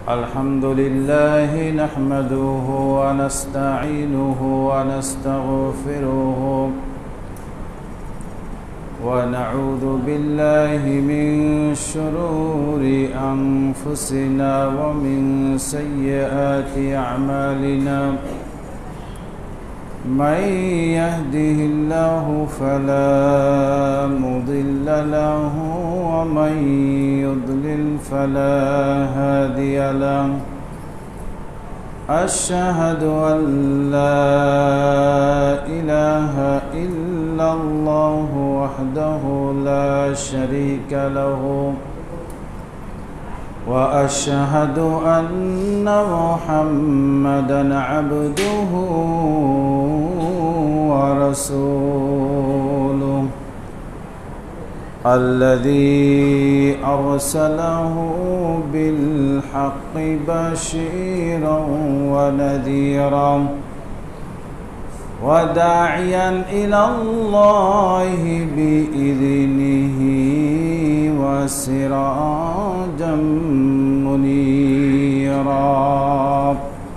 الحمد لله نحمده ونستعينه ونستغفره ونعوذ بالله من شرور أنفسنا ومن سيئات أعمالنا من يهده الله فلا مضل له ومن يضلل فلا هادي له أشهد أن لا إله إلا الله وحده لا شريك له وأشهد أن محمدًا عبده ورسوله الذي أرسله بالحق بشيرا ونذيرا وداعيا إلى الله بإذنه وسراجا منيرا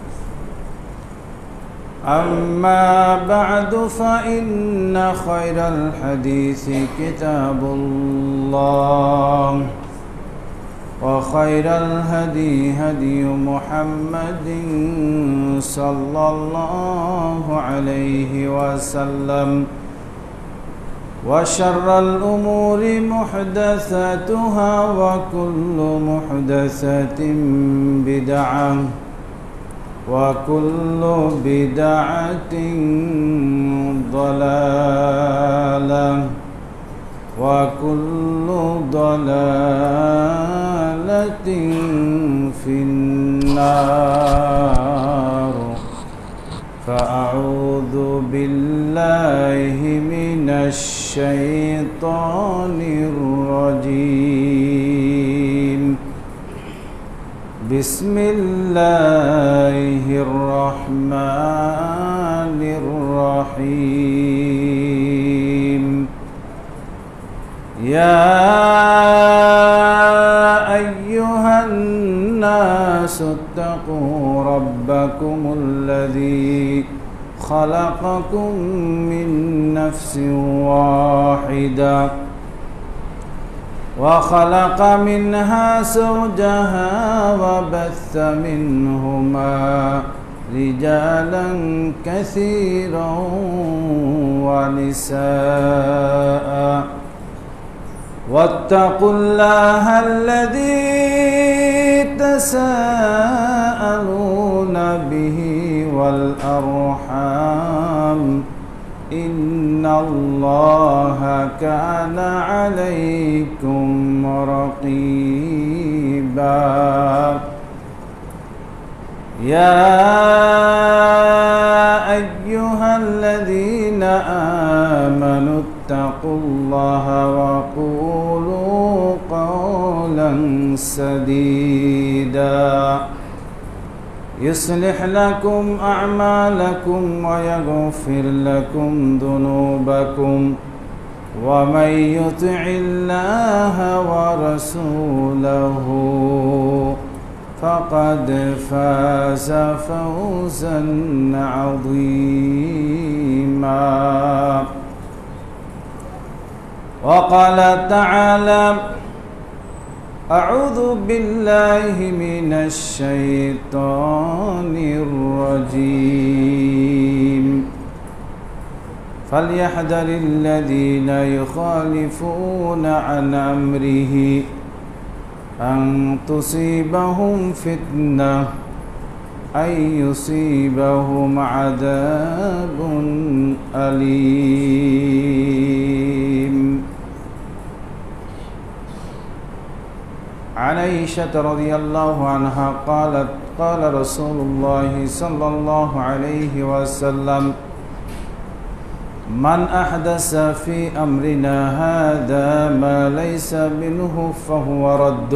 أما بعد فإن خير الحديث كتاب الله وخير الهدي هدي محمد صلى الله عليه وسلم وشر الأمور محدثاتها وكل محدثة بدعة وكل بدعة ضلالة وكل ضلالة في النار فأعوذ بالله من الشيطان الرجيم بسم الله الرحمن الرحيم يا أيها الناس اتقوا ربكم الذي خلقكم من نفس واحدة وخلق منها زوجها وبث منهما رجالا كثيرا ونساء واتقوا الله الذي تساءلون به والأرحام إن الله كان عليكم رقيبا يا أيها الذين آمنوا اتقوا الله وقولوا قولا سديدا يصلح لكم أعمالكم ويغفر لكم ذنوبكم ومن يطع الله ورسوله فقد فاز فوزا عظيما وقال تعالى أعوذ بالله من الشيطان الرجيم فليحذر الذين يخالفون عن أمره أن تصيبهم فتنة أن يصيبهم عذاب أليم عن عائشة رضي الله عنها قالت قال رسول الله صلى الله عليه وسلم من أحدث في أمرنا هذا ما ليس منه فهو رد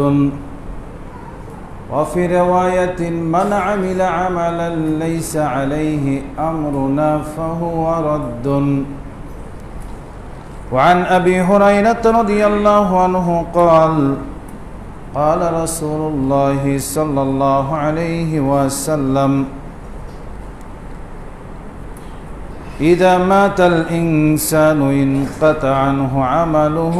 وفي رواية من عمل عملا ليس عليه أمرنا فهو رد وعن أبي هريرة رضي الله عنه قال قال رسول الله صلى الله عليه وسلم إذا مات الإنسان انقطع عنه عمله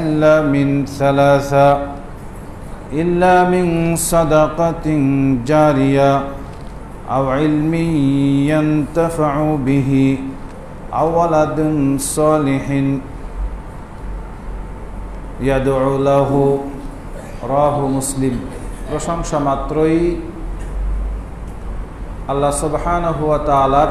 إلا من صدقة جارية أو علم ينتفع به أو ولد صالح يدعو له রাহু মুসলিম। প্রশংসা মাত্রই আল্লাহ সুবহানাহু ওয়া তাআলার,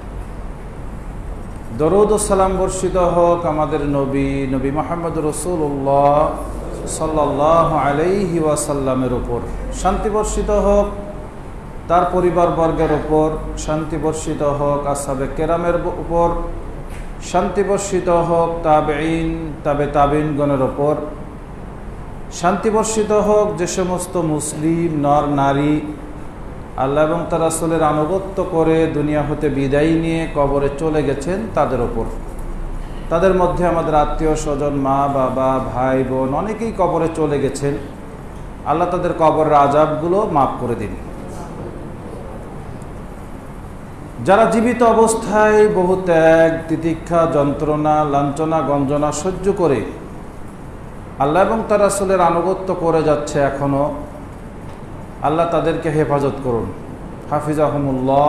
দরুদ ও সালাম বর্ষিত হোক আমাদের নবী মুহাম্মদ রাসূলুল্লাহ সাল্লাল্লাহু আলাইহি ওয়াসাল্লামের উপর। শান্তি বর্ষিত হোক তার পরিবারবর্গের উপর, শান্তি বর্ষিত হোক আসহাবে কেরামের উপর, শান্তি বর্ষিত হোক তাবেঈন তাবেঈনগণের উপর, শান্তি বর্ষিত হোক যে সমস্ত মুসলিম নর নারী আল্লাহ এবং তার রাসূলের আনুগত্য করে দুনিয়া হতে বিদায় নিয়ে কবরে চলে গেছেন তাদের ওপর। তাদের মধ্যে আমাদের আত্মীয় স্বজন, মা বাবা, ভাই বোন অনেকেই কবরে চলে গেছেন। আল্লাহ তাদের কবরের আযাবগুলো মাফ করে দিন। যারা জীবিত অবস্থায় বহু ত্যাগ তিতিক্ষা যন্ত্রণা লাঞ্ছনা গঞ্জনা সহ্য করে আল্লাহ এবং তার রাসূলের আনুগত্য করে যাচ্ছে এখনো, আল্লাহ তাদেরকে হেফাজত করুন। হাফিজাহুমুল্লাহ।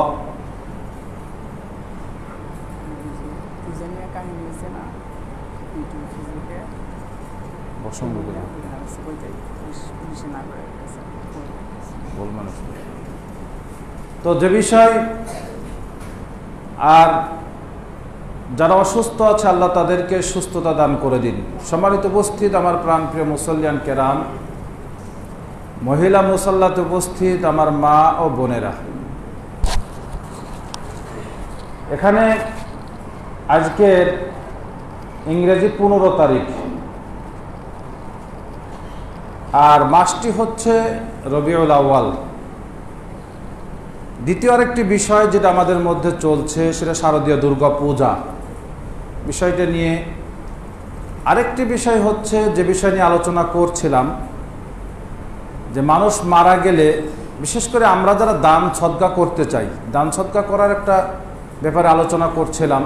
তো যে বিষয়, আর যারা অসুস্থ আছে আল্লাহ তাদেরকে সুস্থতা দান করে দিন। সম্মানিত উপস্থিত আমার প্রাণপ্রিয় মুসল্লিয়ান কেরাম, মহিলা মুসল্লাতে উপস্থিত আমার মা ও বোনেরা, এখানে আজকের ইংরেজি 15 তারিখ, আর মাসটি হচ্ছে রবিউল আউয়াল। দ্বিতীয় আরেকটি বিষয় যেটা আমাদের মধ্যে চলছে সেটা শারদীয় দুর্গা পূজা। বিষয়টা নিয়ে আরেকটি বিষয় হচ্ছে, যে বিষয় নিয়ে আলোচনা করছিলাম, যে মানুষ মারা গেলে বিশেষ করে আমরা যারা দান সদকা করতে চাই, দান সদকা করার একটা ব্যাপারে আলোচনা করছিলাম।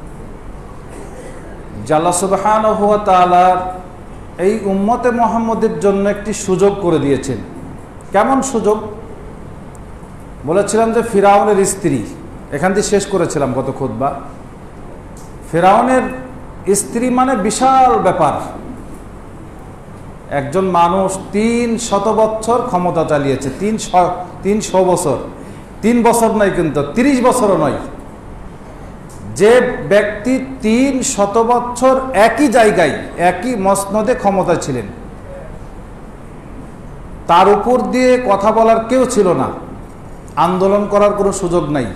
যে আল্লাহ সুবহানাহু ওয়া তাআলা এই উম্মতে মুহাম্মদের জন্য একটি সুযোগ করে দিয়েছেন। কেমন সুযোগ? বলেছিলাম যে ফিরাউনের স্ত্রী, এখান থেকে শেষ করেছিলাম গত খুতবা। ফিরাউনের স্ত্রী মানে বিশাল ব্যাপার। একজন মানুষ 300 বছর ক্ষমতা চালিয়েছে, 300 বছর, 3 বছর নয় কিন্তু 30 বছরও নয়। যে ব্যক্তি 300 বছর একই জায়গায় একই মসনদে ক্ষমতা ছিলেন, তার উপর দিয়ে কথা বলার কেউ ছিল না, আন্দোলন করার কোনো সুযোগ নাই,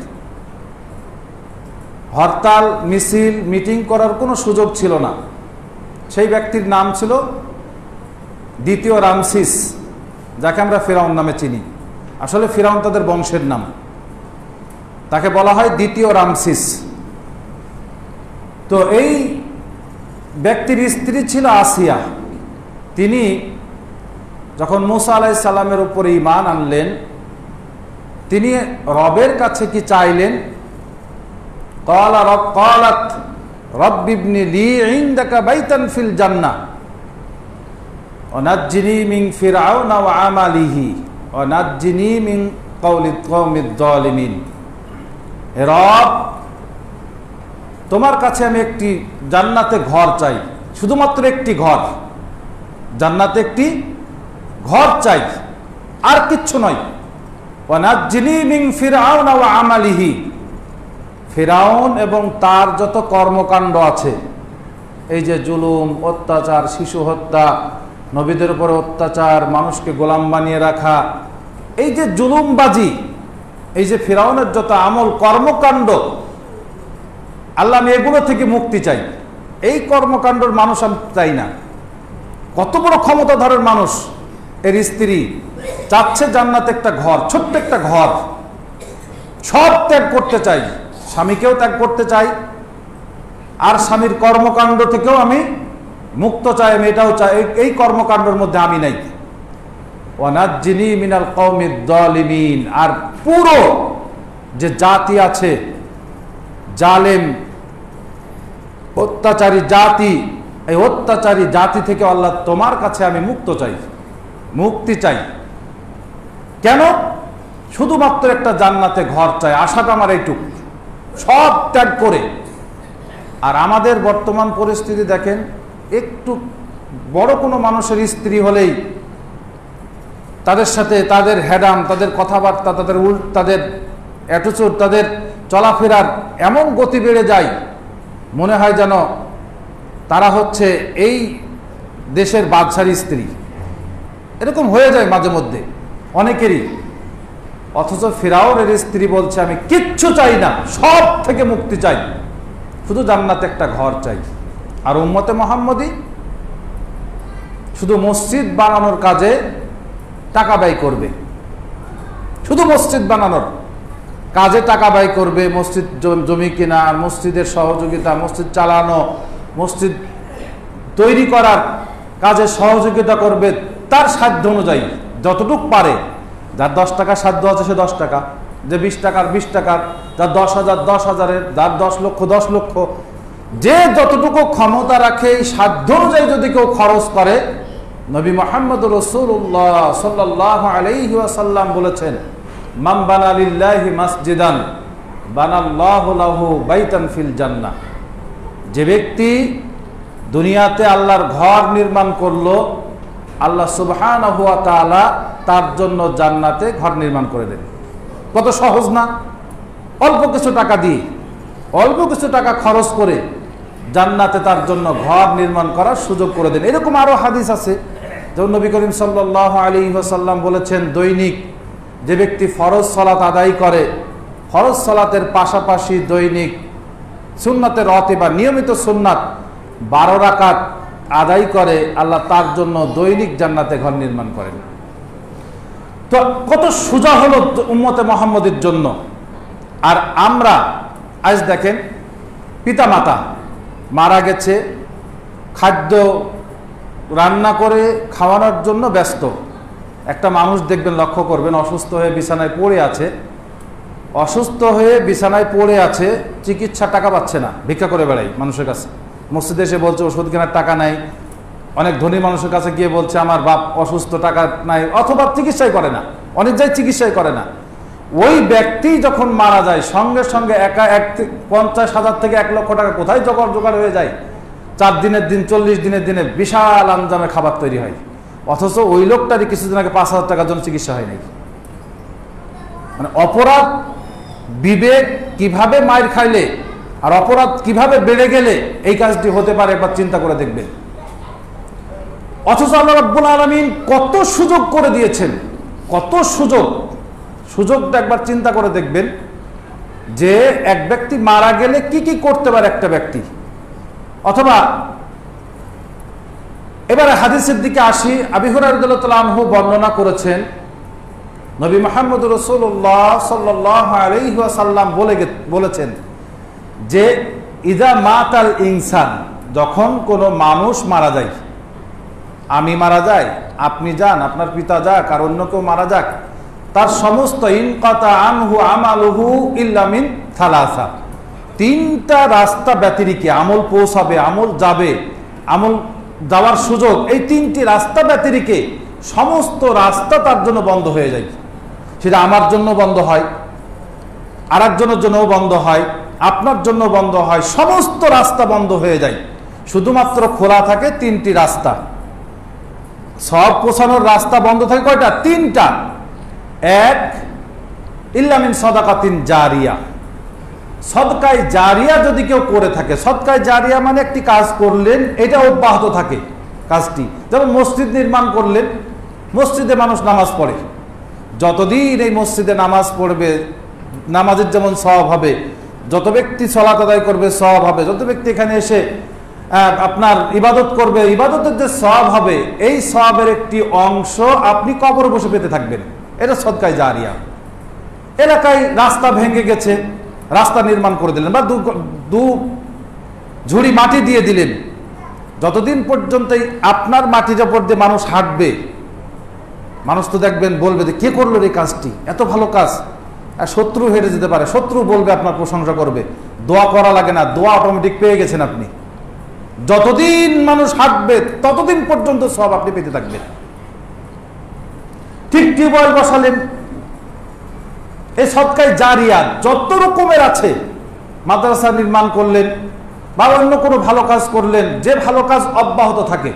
হরতাল মিছিল মিটিং করার কোনো সুযোগ ছিল না। সেই ব্যক্তির নাম ছিল দ্বিতীয় রামসিস, যাকে আমরা ফিরাউন নামে চিনি। আসলে ফিরাউন তাদের বংশের নাম, তাকে বলা হয় দ্বিতীয় রামসিস। তো এই ব্যক্তির স্ত্রী ছিল আসিয়া। তিনি যখন মুসা আলাইহিস সালামের উপর ঈমান আনলেন, তিনি রবের কাছে কি চাইলেন? ক্বালাত রব্বি ইবনি লি ইনদাকা বাইতান ফিল জান্নাহ ওয়া নাজ্জিনি মিন ফিরআউনা ওয়া আমালিহি ওয়া নাজ্জিনি মিন কওমিদ যালিমিন। হে রব, তোমার কাছে আমি একটি জান্নাতে ঘর চাই, শুধুমাত্র একটি ঘর, জান্নাতে একটি ঘর চাই, আর কিচ্ছু নয়। ওয়া নাজ্জিনি মিন ফিরআউনা ওয়া আমালিহি, ফিরাউন এবং তার যত কর্মকাণ্ড আছে, এই যে জুলুম অত্যাচার, শিশু হত্যা, নবীদের উপরে অত্যাচার, মানুষকে গোলাম বানিয়ে রাখা, এই যে জুলুমবাজি, এই যে ফিরাউনের যত আমল কর্মকাণ্ড, আল্লাহ আমি এগুলো থেকে মুক্তি চাই। এই কর্মকাণ্ডের মানুষ আমি চাই না। কত বড় ক্ষমতাধরের মানুষ, এর স্ত্রী চাচ্ছে জান্নাতে একটা ঘর, ছোট্ট একটা ঘর, সব ত্যাগ করতে চাই, স্বামীকেও ত্যাগ করতে চাই, আর স্বামীর কর্মকাণ্ড থেকেও আমি মুক্ত চাই, আমি এটাও চাই, এই কর্মকাণ্ডের মধ্যে আমি নাই। ওয়ানাজ্জিনি মিনাল কওমিদ যালিমিন। আর পুরো যে জাতি আছে, জালেম অত্যাচারী জাতি, এই অত্যাচারী জাতি থেকে আল্লাহ তোমার কাছে আমি মুক্তি চাই। কেন? শুধুমাত্র একটা জান্নাতে ঘর চাই, আশাটা আমার এইটুকু, সব ত্যাগ করে। আর আমাদের বর্তমান পরিস্থিতি দেখেন, একটু বড় কোনো মানুষের স্ত্রী হলেই তাদের সাথে তাদের হ্যাডাম, তাদের কথাবার্তা, তাদের অ্যাটিটিউড, তাদের চলাফেরার এমন গতি বেড়ে যায়, মনে হয় যেন তারা হচ্ছে এই দেশের বাদশার স্ত্রী। এরকম হয়ে যায় মাঝে মধ্যে অনেকেরই। অথচ ফিরাউনের স্ত্রী বলছে আমি কিচ্ছু চাই না, সব থেকে মুক্তি চাই, শুধু জান্নাতে একটা ঘর চাই। আর উম্মতে মুহাম্মদী শুধু মসজিদ বানানোর কাজে টাকা ব্যয় করবে, শুধু মসজিদ বানানোর কাজে টাকা ব্যয় করবে, মসজিদ জমি কেনা, মসজিদের সহযোগিতা, মসজিদ চালানো, মসজিদ তৈরি করার কাজে সহযোগিতা করবে তার সাধ্য অনুযায়ী, যতটুক পারে। যার 10 টাকা সাধ্য আছে সে 10 টাকা, যে 20 টাকার 20 টাকার, যার 10,000 10,000-এর, যার 10 লক্ষ 10 লক্ষ, যে যতটুকু ক্ষমতা রাখে এই সাধ্য অনুযায়ী যদি কেউ খরচ করে। নবী মুহাম্মদ রাসূলুল্লাহ সাল্লাল্লাহু আলাইহি ওয়াসাল্লাম বলেছেন, মান বানা লিল্লাহি মাসজিদান বানাল্লাহু লাহু বাইতান ফিল জান্নাহ। যে ব্যক্তি দুনিয়াতে আল্লাহর ঘর নির্মাণ করলো, আল্লাহ সুবহানাহু ওয়া তাআলা তার জন্য জান্নাতে ঘর নির্মাণ করে দেন। কত সহজ না? অল্প কিছু টাকা দিয়ে, অল্প কিছু টাকা খরচ করে জান্নাতে তার জন্য ঘর নির্মাণ করার সুযোগ করে দেন। এরকম আরো হাদিস আছে, যেমন নবী করিম সাল্লাল্লাহু আলাইহি ওয়াসাল্লাম বলেছেন, দৈনিক যে ব্যক্তি ফরজ সালাত আদায় করে, ফরজ সালাতের পাশাপাশি দৈনিক সুন্নাতের রাতিবা, নিয়মিত সুন্নাত 12 রাকাত আদায় করে, আল্লাহ তার জন্য দৈনিক জান্নাতে ঘর নির্মাণ করেন। তো কত সোজা হলো উম্মতে মুহাম্মদের জন্য। আর আমরা আজ দেখেন, পিতামাতা মারা গেছে, খাদ্য রান্না করে খাওয়ানোর জন্য ব্যস্ত। একটা মানুষ দেখবেন, লক্ষ্য করবেন, অসুস্থ হয়ে বিছানায় পড়ে আছে, চিকিৎসা টাকা পাচ্ছে না, ভিক্ষা করে বেড়াই মানুষের কাছে। মসজিদে এসে বলছে ওষুধ কেনার টাকা নাই, অনেক ধনী মানুষের কাছে গিয়ে বলছে আমার বাপ অসুস্থ, টাকা নাই, অথবা চিকিৎসাই করে না, অনেক জায়গায় চিকিৎসাই করে না। ওই ব্যক্তি যখন মারা যায়, সঙ্গে সঙ্গে 50,000 থেকে 1 লক্ষ টাকা কোথায় জোগাড় হয়ে যায়। 4 দিনের দিন, 40 দিনের দিনে বিশাল আঞ্জামে খাবার তৈরি হয়। অথচ ওই লোকটারই কিছুদিন আগে 5,000 টাকার জন্য চিকিৎসা হয় নাই। মানে অপরাধ বিবেক কিভাবে মাইর খাইলে আর অপরাধ কিভাবে বেড়ে গেলে এই কাজটি হতে পারে, একবার চিন্তা করে দেখবেন। অথচ আল্লাহ রাব্বুল আলামিন কত সুযোগ করে দিয়েছেন, কত সুযোগটা একবার চিন্তা করে দেখবেন, যে এক ব্যক্তি মারা গেলে কি কি করতে পারে একটা ব্যক্তি। অথবা এবারে হাদিসের দিকে আসি। আবু হুরায়রা রাদিয়াল্লাহু তাআলা আনহু বর্ণনা করেছেন, নবী মুহাম্মদ রাসূলুল্লাহ সাল্লাল্লাহু আলাইহি ওয়াসাল্লাম বলেছেন যে ইযা মাতাল ইনসান, যখন কোনো মানুষ মারা যায়, আমি মারা যাই, আপনি যান, আপনার পিতা যাক, আর অন্য কেউ মারা যাক, তার সমস্ত ইনকাতা আনহু আমালুহু ইল্লা মিন থালাসা, 3টা রাস্তা ব্যতিরিকে আমল পৌঁছাবে, আমল যাবে, আমল যাওয়ার সুযোগ, এই 3টি রাস্তা ব্যতিরিকে সমস্ত রাস্তা তার জন্য বন্ধ হয়ে যায়। সেটা আমার জন্য বন্ধ হয়, আর একজনের জন্যও বন্ধ হয়, আপনার জন্য বন্ধ হয়, সমস্ত রাস্তা বন্ধ হয়ে যায়। শুধুমাত্র খোলা থাকে 3টি রাস্তা। সব পৌঁছানোর রাস্তা বন্ধ থাকে কয়টা? 3টা। 1 ইল্লা মিন সাদাকাতিন জারিয়া, সদকায়ে জারিয়া যদি কেউ করে থাকে। সদকায়ে জারিয়া মানে একটি কাজ করলেন, এটা অব্যাহত থাকে কাজটি। যেমন মসজিদ নির্মাণ করলেন, মসজিদে মানুষ নামাজ পড়ে, যতদিন এই মসজিদে নামাজ পড়বে নামাজের যেমন সওয়াব হবে, যত ব্যক্তি সালাত আদায় করবে সওয়াব হবে, যত ব্যক্তি এখানে এসে আপনার ইবাদত করবে, ইবাদতের যে সওয়াব হবে, এই সওয়াবের একটি অংশ আপনি কবরে বসে পেতে থাকবেন। এটা সদকায়ে জারিয়া। এলাকায় রাস্তা ভেঙে গেছে, রাস্তা নির্মাণ করে দিলেন, বা দু ঝুড়ি মাটি দিয়ে দিলেন, যতদিন পর্যন্ত আপনার মাটির উপর দিয়ে মানুষ হাঁটবে, মানুষ তো দেখবেন বলবে যে কে করলো এই কাজটি, এত ভালো কাজ। আর শত্রু হেরে যেতে পারে, শত্রু বলবে, আপনার প্রশংসা করবে, দোয়া করা লাগে না, দোয়া অটোমেটিক পেয়ে গেছেন আপনি। যতদিন মানুষ হাঁটবে ততদিন পর্যন্ত সব আপনি পেতে থাকবেন। ঠিক টিউবওয়েল বসালেন, এই সদকায়ে জারিয়া যত রকমের আছে, মাদ্রাসা নির্মাণ করলেন বা অন্য কোনো ভালো কাজ করলেন, যে ভালো কাজ অব্যাহত থাকে,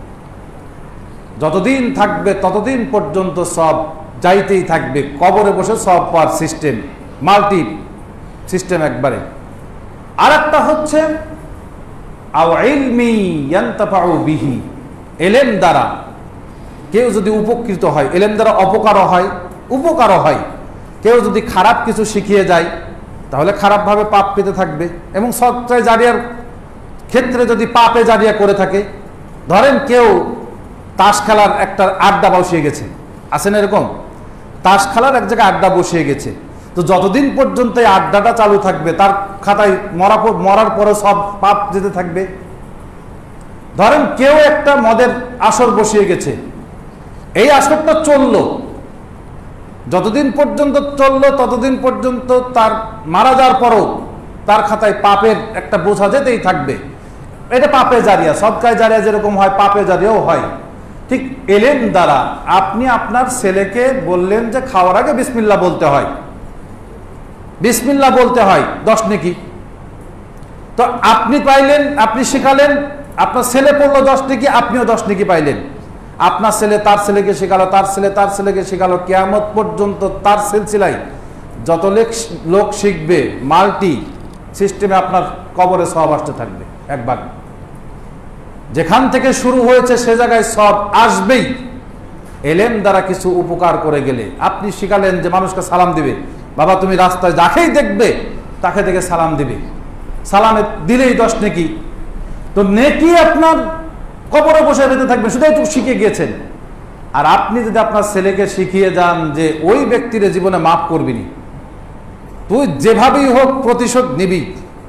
যতদিন থাকবে ততদিন পর্যন্ত সব যাইতেই থাকবে। কবরে বসে সব পাওয়ার সিস্টেম, মাল্টি সিস্টেম একবারে। আর একটা হচ্ছে আও ইলমি ইয়ানতাফাউ বিহি, এলেম দ্বারা কেউ যদি উপকৃত হয়, এলেম দ্বারা অপকারও হয় উপকারও হয়। কেউ যদি খারাপ কিছু শিখিয়ে যায় তাহলে খারাপভাবে পাপ পেতে থাকবে। এবং সদকায়ে জারিয়ার ক্ষেত্রে যদি পাপে জারিয়া করে থাকে, ধরেন কেউ তাস খেলার একটা আড্ডা বসিয়ে গেছে, আছেন এরকম, তাস খেলার এক জায়গায় আড্ডা বসিয়ে গেছে, তো যতদিন পর্যন্ত এই আড্ডাটা চালু থাকবে তার খাতায় মরার পরে সব পাপ যেতে থাকবে। ধরেন কেউ একটা মদের আসর বসিয়ে গেছে, এই আসরটা চললো, যতদিন পর্যন্ত চললো ততদিন পর্যন্ত তার মারা যাওয়ার পরও তার খাতায় পাপের একটা বোঝা যেতেই থাকবে। এটা পাপে জারিয়া, সদকায়ে জারিয়া যেরকম হয় পাপে জারিয়াও হয়। ঠিক এলেম দ্বারা আপনি আপনার ছেলেকে বললেন যে খাওয়ার আগে বিসমিল্লাহ বলতে হয়, বিসমিল্লাহ বলতে হয় 10 নেকি, তো আপনি পাইলেন, আপনি শেখালেন, আপনার ছেলে পড়লো 10 নেকি, আপনিও 10 নেকি পাইলেন। আপনার ছেলে তার ছেলেকে শেখালো, তার ছেলে তার ছেলেকে শেখালো, কিয়ামত পর্যন্ত তার সিলসিলায় যত লোক শিখবে, মাল্টি সিস্টেমে আপনার কবরে সব আসতে থাকবে এক ভাগ। যেখান থেকে শুরু হয়েছে সে জায়গায় সব আসবেই। এলেম দ্বারা কিছু উপকার করে গেলে, আপনি শিখালেন যে মানুষকে সালাম দিবে, বাবা তুমি রাস্তায় যাকেই দেখবে তাকে দেখে সালাম দিবে, সালামে দিলেই 10 নেকি, তো নেকি আপনার কবরে বসে যেতে থাকবে, শুধু একটু শিখে গিয়েছেন। আর আপনি যদি আপনার ছেলেকে শিখিয়ে যান যে ওই ব্যক্তির জীবনে মাফ করবি নি, তুই যেভাবেই হোক প্রতিশোধ নিবি,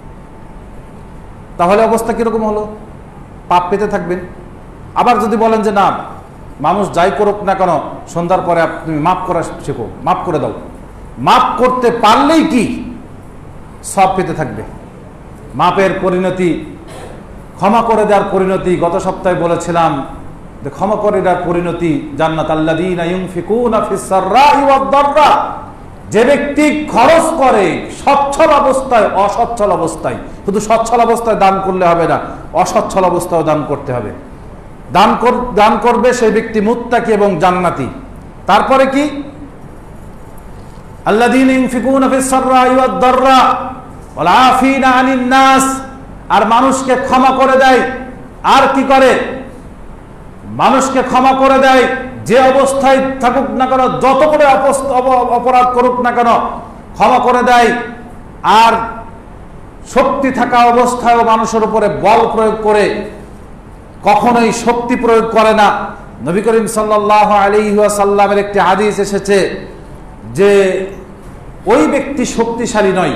তাহলে অবস্থা কিরকম হলো? পাপ পেতে থাকবেন। আবার যদি বলেন যে না, মানুষ যাই করুক না কেন সন্ধ্যার পরে তুমি মাফ করা শেখো, মাফ করে দাও, মাফ করতে পারলেই কি সব পেতে থাকবে। মাপের পরিণতি, ক্ষমা করে দেওয়ার পরিণতি, গত সপ্তাহে বলেছিলাম যে ক্ষমা করে দেওয়ার পরিণতি জান্নাত। আল্লাযীনা ইউনফিকুনা ফিস সাররাই ওয়াদ দাররা, যে ব্যক্তি খরচ করে সচ্ছল অবস্থায় অসচ্ছল অবস্থায়, শুধু সচ্ছল অবস্থায় দান করলে হবে না, অসচ্ছল অবস্থায় দান করতে হবে। দান করবে সেই ব্যক্তি মুত্তাকি এবং জান্নাতি। তারপরে কি? আল্লাযীনা ইউনফিকুনা ফিস সাররাই ওয়াদ দাররা ওয়াল আফিনা আনিন নাস, আর মানুষকে ক্ষমা করে দেয়। আর কি করে? মানুষকে ক্ষমা করে দেয়, যে অবস্থায় থাকুক না কেন, যত করে অপরাধ করুক না কেন ক্ষমা করে দেয়। আর শক্তি থাকা অবস্থায়ও মানুষের উপরে বল প্রয়োগ করে কখনোই শক্তি প্রয়োগ করে না। নবী করিম সাল্লাল্লাহু আলাইহি ওয়াসাল্লামের একটি হাদিস এসেছে যে ওই ব্যক্তি শক্তিশালী নয়,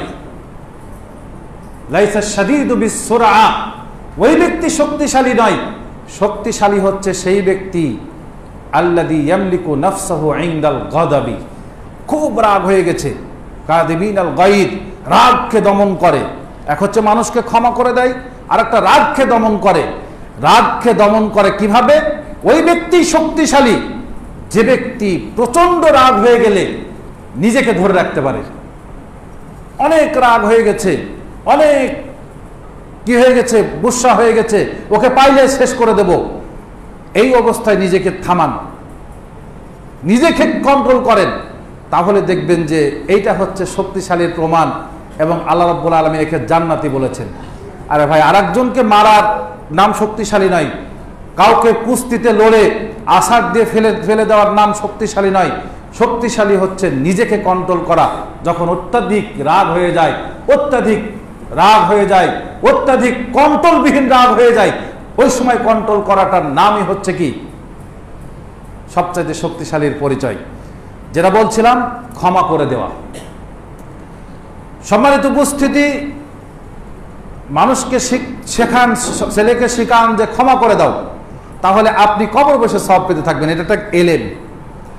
লাইসা শাদীদু বিসসুরআ, ওই ব্যক্তি শক্তিশালী নয়, শক্তিশালী হচ্ছে সেই ব্যক্তি আল্লাযী ইয়ামলিকু নাফসাহু ইনদাল গাদাবি, খুব রাগ হয়ে গেছে, কাযিবিনাল গায়দ, রাগকে দমন করে। এক হচ্ছে মানুষকে ক্ষমা করে দেয়, আর একটা রাগকে দমন করে। রাগকে দমন করে কিভাবে? ওই ব্যক্তি শক্তিশালী যে ব্যক্তি প্রচন্ড রাগ হয়ে গেলে নিজেকে ধরে রাখতে পারে। অনেক রাগ হয়ে গেছে, অনেক কি হয়ে গেছে, গুসা হয়ে গেছে, ওকে পাইলে শেষ করে দেব, এই অবস্থায় নিজেকে থামান, নিজেকে কন্ট্রোল করেন, তাহলে দেখবেন যে এইটা হচ্ছে শক্তিশালীর প্রমাণ। এবং আল্লাহ রাব্বুল আলামিন একে জান্নাতি বলেছেন। আরে ভাই, আরেকজনকে মারার নাম শক্তিশালী নয়, কাউকে কুস্তিতে লড়ে আছাড় দিয়ে ফেলে দেওয়ার নাম শক্তিশালী নয়। শক্তিশালী হচ্ছে নিজেকে কন্ট্রোল করা। যখন অত্যাধিক রাগ হয়ে যায়, অত্যাধিক রাগ হয়ে যায়, অত্যাধিক কন্ট্রোলবিহীন রাগ হয়ে যায়, ওই সময় কন্ট্রোল করাটার নামই হচ্ছে কি সবচাইতে শক্তিশালীর পরিচয়। যেটা বলছিলাম, ক্ষমা করে দেওয়া। সম্মানিত উপস্থিতি, মানুষকে শেখান, ছেলেকে শেখান যে ক্ষমা করে দাও, তাহলে আপনি কবর বসে সওয়াব পেতে থাকবেন। এটা একটা এলেম।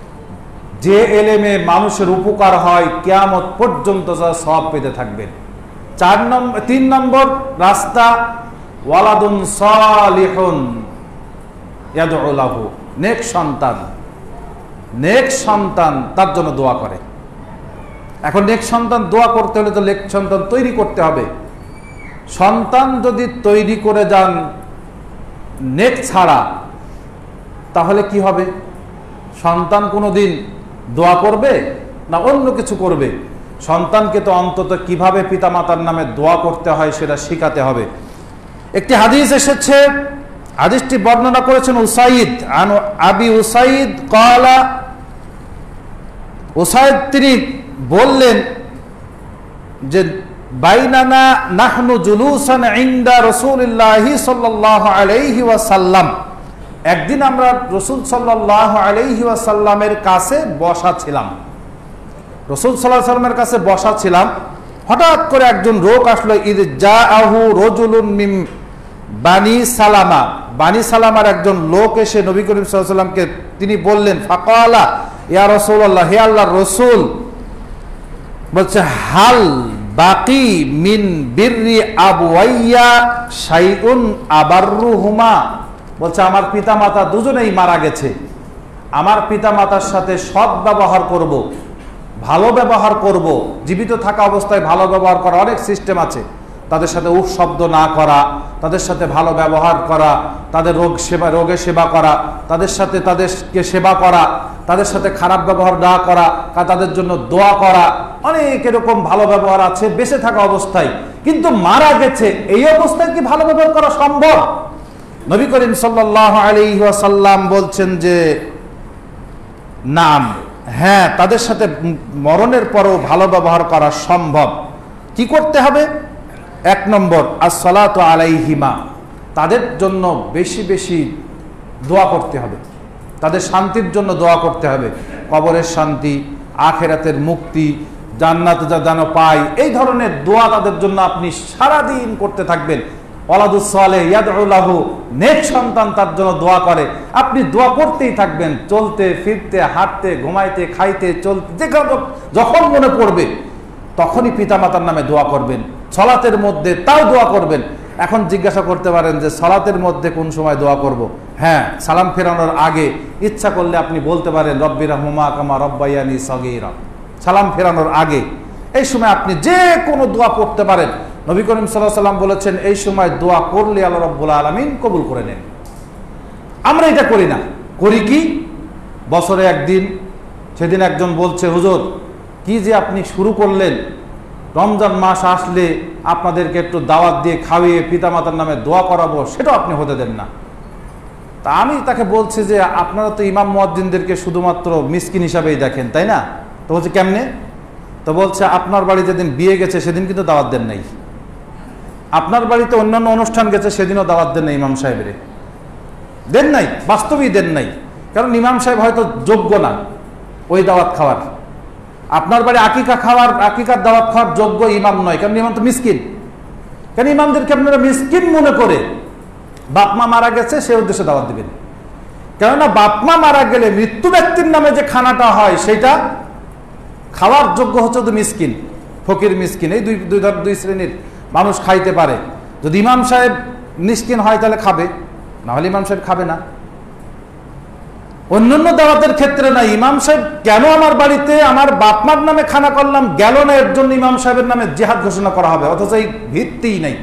যে এলেমে মানুষের উপকার হয় কিয়ামত পর্যন্ত যারা সওয়াব পেতে থাকবেন। 3 নম্বর রাস্তা, ওয়ালাদুন সালিহুন ইয়াদউ লাহু, নেক সন্তান, নেক সন্তান তার জন্য দোয়া করে। এখন নেক সন্তান দোয়া করতে হলে তো নেক সন্তান তৈরি করতে হবে। সন্তান যদি তৈরি করে যান নেক ছাড়া, তাহলে কি হবে? সন্তান কোনোদিন দোয়া করবে না অন্য কিছু করবে? সন্তানকে তো অন্তত কিভাবে পিতামাতার নামে দোয়া করতে হয় সেটা শিখাতে হবে। একটি হাদিস এসেছে, হাদিসটি বর্ণনা করেছেন উসাইদ, আন আবি উসাইদ ক্বালা, উসাইদ তিনি বললেন যে বাইনানা নাহনু জুলুসান ইনদা রাসূলিল্লাহি সাল্লাল্লাহু আলাইহি ওয়াসাল্লাম, একদিন আমরা রাসূল সাল্লাল্লাহু আলাইহি ওয়াসাল্লামের কাছে বসা ছিলাম। রাসূল সাল্লাল্লাহু আলাইহি ওয়াসাল্লামের কাছে বসা ছিলাম, হঠাৎ করে একজন লোক আসলো। ইদ জাআহু রাজুলুন মিন বানি সালামা, বানি সালামার একজন লোক এসে নবী করিম সাল্লাল্লাহু আলাইহি ওয়াসাল্লামকে তিনি বললেন, ফাকালা ইয়া রাসূলুল্লাহ, হে আল্লাহর রাসূল, বলছে হাল বাকি মিন বিররি আবওয়াইয়া শাইউন আবাররুহুমা, বলছে আমার পিতামাতা দুজনেই মারা গেছে, আমার পিতামাতার সাথে সৎ ব্যবহার করব, ভালো ব্যবহার করব। জীবিত থাকা অবস্থায় ভালো ব্যবহার করা অনেক সিস্টেম আছে, তাদের সাথে উফ শব্দ না করা, তাদের সাথে ভালো ব্যবহার করা, তাদের রোগে সেবা করা, তাদের সাথে তাদেরকে সেবা করা, তাদের সাথে খারাপ ব্যবহার না করা, তাদের জন্য দোয়া করা, অনেক এরকম ভালো ব্যবহার আছে বেঁচে থাকা অবস্থায়। কিন্তু মারা গেছে, এই অবস্থায় কি ভালো ব্যবহার করা সম্ভব? নবী করিম সাল্লাল্লাহু আলাইহি ওয়াসাল্লাম বলছেন যে নাম, হ্যাঁ, তাদের সাথে মরণের পরও ভালো ব্যবহার করা সম্ভব। কি করতে হবে? 1 নম্বর আসসালাতু আলাইহিমা, তাদের জন্য বেশি বেশি দোয়া করতে হবে, তাদের শান্তির জন্য দোয়া করতে হবে, কবরের শান্তি, আখিরাতের মুক্তি, জান্নাত যেন পায়, এই ধরনের দোয়া তাদের জন্য আপনি সারাদিন করতে থাকবেন। ওয়ালাদুস সালেহ ইয়াদউ লাহু, নেক সন্তান তার জন্য দোয়া করে, আপনি দোয়া করতেই থাকবেন, চলতে ফিরতে, হাঁটতে, ঘুমাইতে, খাইতে, চলতে, যখন মনে পড়বে তখনই পিতামাতার নামে দোয়া করবেন। সালাতের মধ্যে তাও দোয়া করবেন। এখন জিজ্ঞাসা করতে পারেন যে সালাতের মধ্যে কোন সময় দোয়া করব? হ্যাঁ, সালাম ফেরানোর আগে ইচ্ছা করলে আপনি বলতে পারেন রব্বিরহামহুমা কামা রাব্বায়ানি সগীরা, সালাম ফেরানোর আগে। এই সময় আপনি যে কোনো দোয়া পড়তে পারেন। নবী করিম সাল্লাল্লাহু আলাইহি ওয়াসাল্লাম বলেছেন এই সময় দোয়া করলে আল্লাহ রাব্বুল আলামিন কবুল করে নেন। আমরা এটা করি না। করি কি? বছরে একদিন। সেদিন একজন বলছে, হুজুর কি যে আপনি শুরু করলেন, রমজান মাস আসলে আপনাদেরকে একটু দাওয়াত দিয়ে খাওয়িয়ে পিতামাতার নামে দোয়া করাবো, সেটাও আপনি হতে দেন না। তা আমি তাকে বলছি যে আপনারা তো ইমাম মুয়াজ্জিনদেরকে শুধুমাত্র মিসকিন হিসাবেই দেখেন, তাই না? তো বলছে কেমনে? তো বলছে আপনার বাড়ি যেদিন বিয়ে গেছে সেদিন কিন্তু দাওয়াত দেন নাই, আপনার বাড়িতে অন্যান্য অনুষ্ঠান গেছে সেদিনও দাওয়াত দেন নাই, ইমাম সাহেবের দেন নাই, বাস্তবেই দেন নাই। কারণ ইমাম সাহেব হয়তো যোগ্য না ওই দাওয়াত খাওয়ার। আপনার বাড়ি আকিকার দাওয়াত খাওয়ার যোগ্য ইমাম নয়, কারণ ইমাম তো মিসকিন। কারণ ইমামদেরকে আপনারা মিসকিন মনে করে বাপমা মারা গেছে সে উদ্দেশ্যে দাওয়াত দিবেন। কেননা বাপমা মারা গেলে মৃত্যু ব্যক্তির নামে যে খানাটা হয় সেটা খাওয়ার যোগ্য হচ্ছে তো মিসকিন, ফকির মিসকিন, এই দুই শ্রেণীর মানুষ খাইতে পারে। যদি ইমাম সাহেব মিসকিন হয় তাহলে খাবে, না হলে ইমাম সাহেব খাবে না। অন্যান্য দাওয়াতের ক্ষেত্রে না, ইমাম সাহেব কেন আমার বাড়িতে আমার বাপমার নামে খানা করলাম গেল না, এর জন্য ইমাম সাহেবের নামে জিহাদ ঘোষণা করা হবে, অথচ এই ভিত্তিই নাই।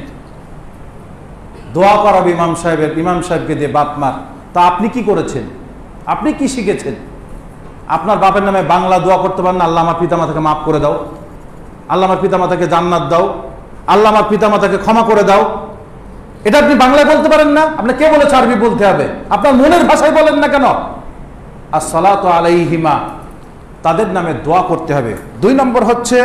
দোয়া করাবে ইমাম সাহেবকে দিয়ে বাপমার। তা আপনি কি করেছেন? আপনি কি শিখেছেন? আপনার বাপের নামে বাংলা দোয়া করতে পারেন না, আল্লাহ আমার পিতামাতাকে মাফ করে দাও, আল্লাহ আমার পিতামাতাকে জান্নাত দাও, আল্লাহ আমার পিতামাতাকে ক্ষমা করে দাও। এটা আপনি বাংলায় বলতে পারেন না? আপনি কে বলেছে আরবি বলতে হবে? আপনার মনের ভাষায় বলেন না কেন? আসসালাতু আলাইহিমা, তাদের নামে দোয়া করতে হবে। 2 নম্বর হচ্ছে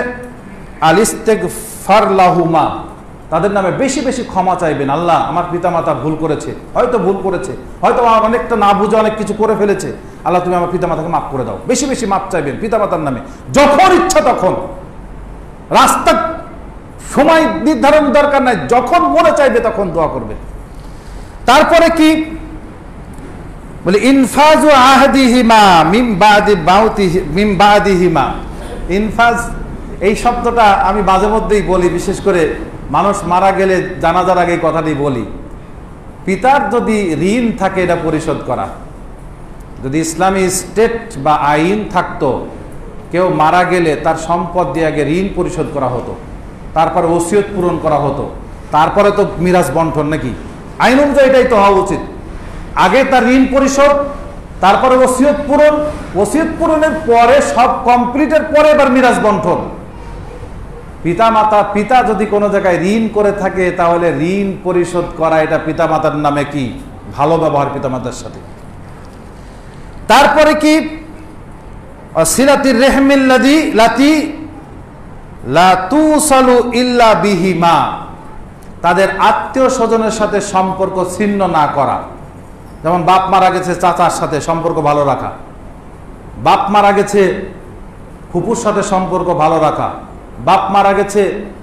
আলিস্তিগফার লাহুমা, তাদের নামে বেশি বেশি ক্ষমা চাইবেন। আল্লাহ আমার পিতামাতা ভুল করেছে, হয়তো অনেকটা না বুঝে অনেক কিছু করে ফেলেছে, আল্লাহ তুমি আমার পিতামাতাকে মাফ করে দাও। বেশি বেশি মাফ চাইবেন পিতামাতার নামে, যখন ইচ্ছা তখন। রাস্তা সময় নির্ধারণ দরকার নাই, যখন মনে চাইবে তখন দোয়া করবে। তারপরে কি বলে ইনফাজু আহদিহিমা মিন বাদিহিমা। ইনফাজ এই শব্দটা আমি মাঝে মধ্যেই বলি, বিশেষ করে মানুষ মারা গেলে জানাজার আগে কথাটি বলি। পিতার যদি ঋণ থাকে এটা পরিশোধ করা। যদি ইসলামী স্টেট বা আইন থাকতো, কেউ মারা গেলে তার সম্পদ দিয়ে আগে ঋণ পরিশোধ করা হতো, তারপরে ওসিয়ত পূরণ করা হতো, তারপরে তো মিরাজ বন্টন, নাকি? আইন অনুযায়ী এটাই তো হওয়া উচিত। আগে তার ঋণ পরিশোধ, তারপরে ওসিয়ত পূরণ, ওসিয়ত পূরণের পরে সব কমপ্লিটের পরে এবার মিরাজ বন্টন। পিতা যদি কোনো জায়গায় ঋণ করে থাকে, তাহলে ঋণ পরিশোধ করা এটা পিতামাতার নামে কি ভালো ব্যবহার পিতামাতার সাথে। তারপরে কি সিলাতির রেহমিল্লাযী লাতি লা তুসালু ইল্লা বিহিমা, তাদের আত্মীয় স্বজনের সাথে সম্পর্ক ছিন্ন না করা। যেমন বাপ মারা গেছে, চাচার সাথে সম্পর্ক ভালো রাখা। বাপ মারা গেছে, ফুপুর সাথে সম্পর্ক ভালো রাখা। বাপ মারা গেছে,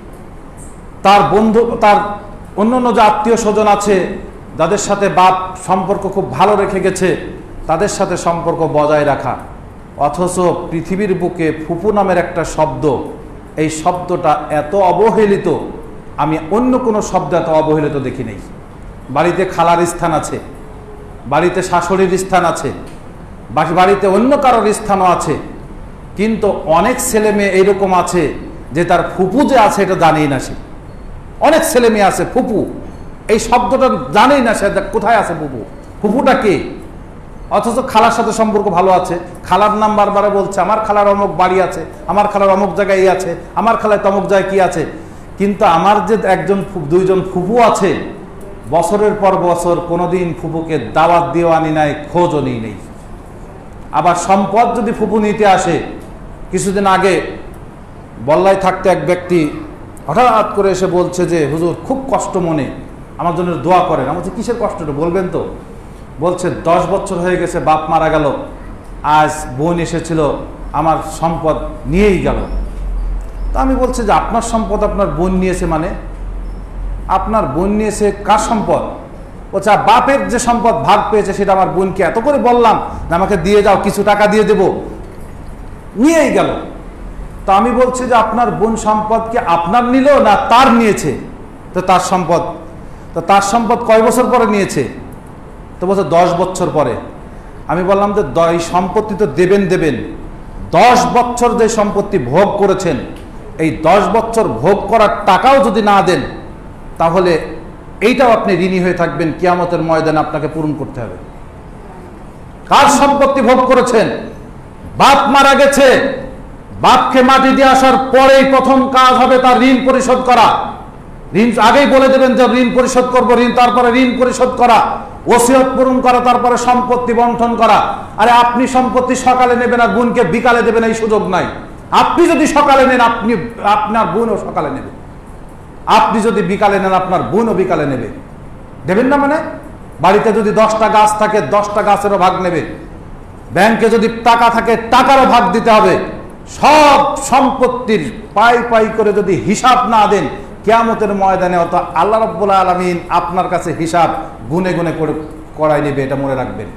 তার বন্ধু, তার অন্যান্য যে আত্মীয় স্বজন আছে যাদের সাথে বাপ সম্পর্ক খুব ভালো রেখে গেছে, তাদের সাথে সম্পর্ক বজায় রাখা। অথচ পৃথিবীর বুকে ফুপু নামের একটা শব্দ, এই শব্দটা এত অবহেলিত, আমি অন্য কোনো শব্দ এত অবহেলিত দেখি নেই। বাড়িতে খালার স্থান আছে, বাড়িতে শাশুড়ির স্থান আছে, বাড়িতে অন্য কারোর স্থানও আছে, কিন্তু অনেক ছেলে মেয়ে এইরকম আছে যে তার ফুপু যে আছে এটা জানেই না। সে অনেক ছেলে মেয়ে আছে ফুপু, এই শব্দটা জানেই না সে কোথায় আছে ফুপু, ফুপুটা কে। অথচ খালার সাথে সম্পর্ক ভালো আছে, খালার নাম বারবার বলছে, আমার খালার অমুক বাড়ি আছে, আমার খালার অমুক জায়গায় এই আছে, আমার খালায় তমুক জায়গায় কি আছে। কিন্তু আমার যে একজন দুইজন ফুপু আছে, বছরের পর বছর কোনোদিন ফুপুকে দাওয়াত দিয়েও আনি নাই, খোঁজও নিই নেই। আবার সম্পদ যদি ফুপু নিতে আসে, কিছুদিন আগে বল্লায় থাকতে এক ব্যক্তি হঠাৎ করে এসে বলছে যে হুজুর খুব কষ্ট মনে, আমার জন্য দোয়া করেন। আমার বলছে কিসের কষ্টটা বলবেন তো? বলছে 10 বছর হয়ে গেছে বাপ মারা গেল, আজ বোন এসেছিল, আমার সম্পদ নিয়েই গেল। তা আমি বলছি যে আপনার সম্পদ আপনার বোন নিয়েছে মানে? আপনার বোন নিয়েছে কার সম্পদ? বলছে বাপের যে সম্পদ ভাগ পেয়েছে সেটা আমার বোনকে এত করে বললাম যে আমাকে দিয়ে যাও, কিছু টাকা দিয়ে দেব, নিয়েই গেল। তো আমি বলছি যে আপনার বোন সম্পদ কি আপনার নিল না তার নিয়েছে? তো তার সম্পদ। তো তার সম্পদ কয় বছর পরে নিয়েছে? তো বলছে 10 বছর পরে। আমি বললাম যে এই সম্পত্তি তো দেবেন, 10 বছর যে সম্পত্তি ভোগ করেছেন, এই 10 বছর ভোগ করার টাকাও যদি না দেন, তাহলে এইটাও আপনি ঋণী হয়ে থাকবেন, কিয়ামতের ময়দানে আপনাকে পূরণ করতে হবে। কার সম্পত্তি ভোগ করেছেন? বাপ মারা গেছে, বাপকে মাটি দিয়ে আসার পরেই প্রথম কাজ হবে তার ঋণ পরিশোধ করা। ঋণ আগেই বলে দেবেন যে ঋণ পরিশোধ করবো, তারপরে ঋণ পরিশোধ করা, ওসিয়ত পূরণ করা, তারপরে সম্পত্তি বন্টন করা। আরে আপনি সম্পত্তি সকালে নেবেন আর বোনকে বিকালে দেবেন, এই সুযোগ নাই। আপনি যদি সকালে নেন, আপনার বোনও সকালে নেবে। আপনি যদি বিকালে নেন, আপনার বোনও বিকালে নেবে। দেবেন না মানে? বাড়িতে যদি 10টা গাছ থাকে, 10টা গাছেরও ভাগ নেবে। ব্যাংকে যদি টাকা থাকে, টাকারও ভাগ দিতে হবে। সব সম্পত্তির পাই পাই করে যদি হিসাব না দেন, কিয়ামতের ময়দানে অত আল্লাহ রাব্বুল আলামিন আপনার কাছে হিসাব গুনে গুনে করে করাই নেবে, এটা মনে রাখবেন।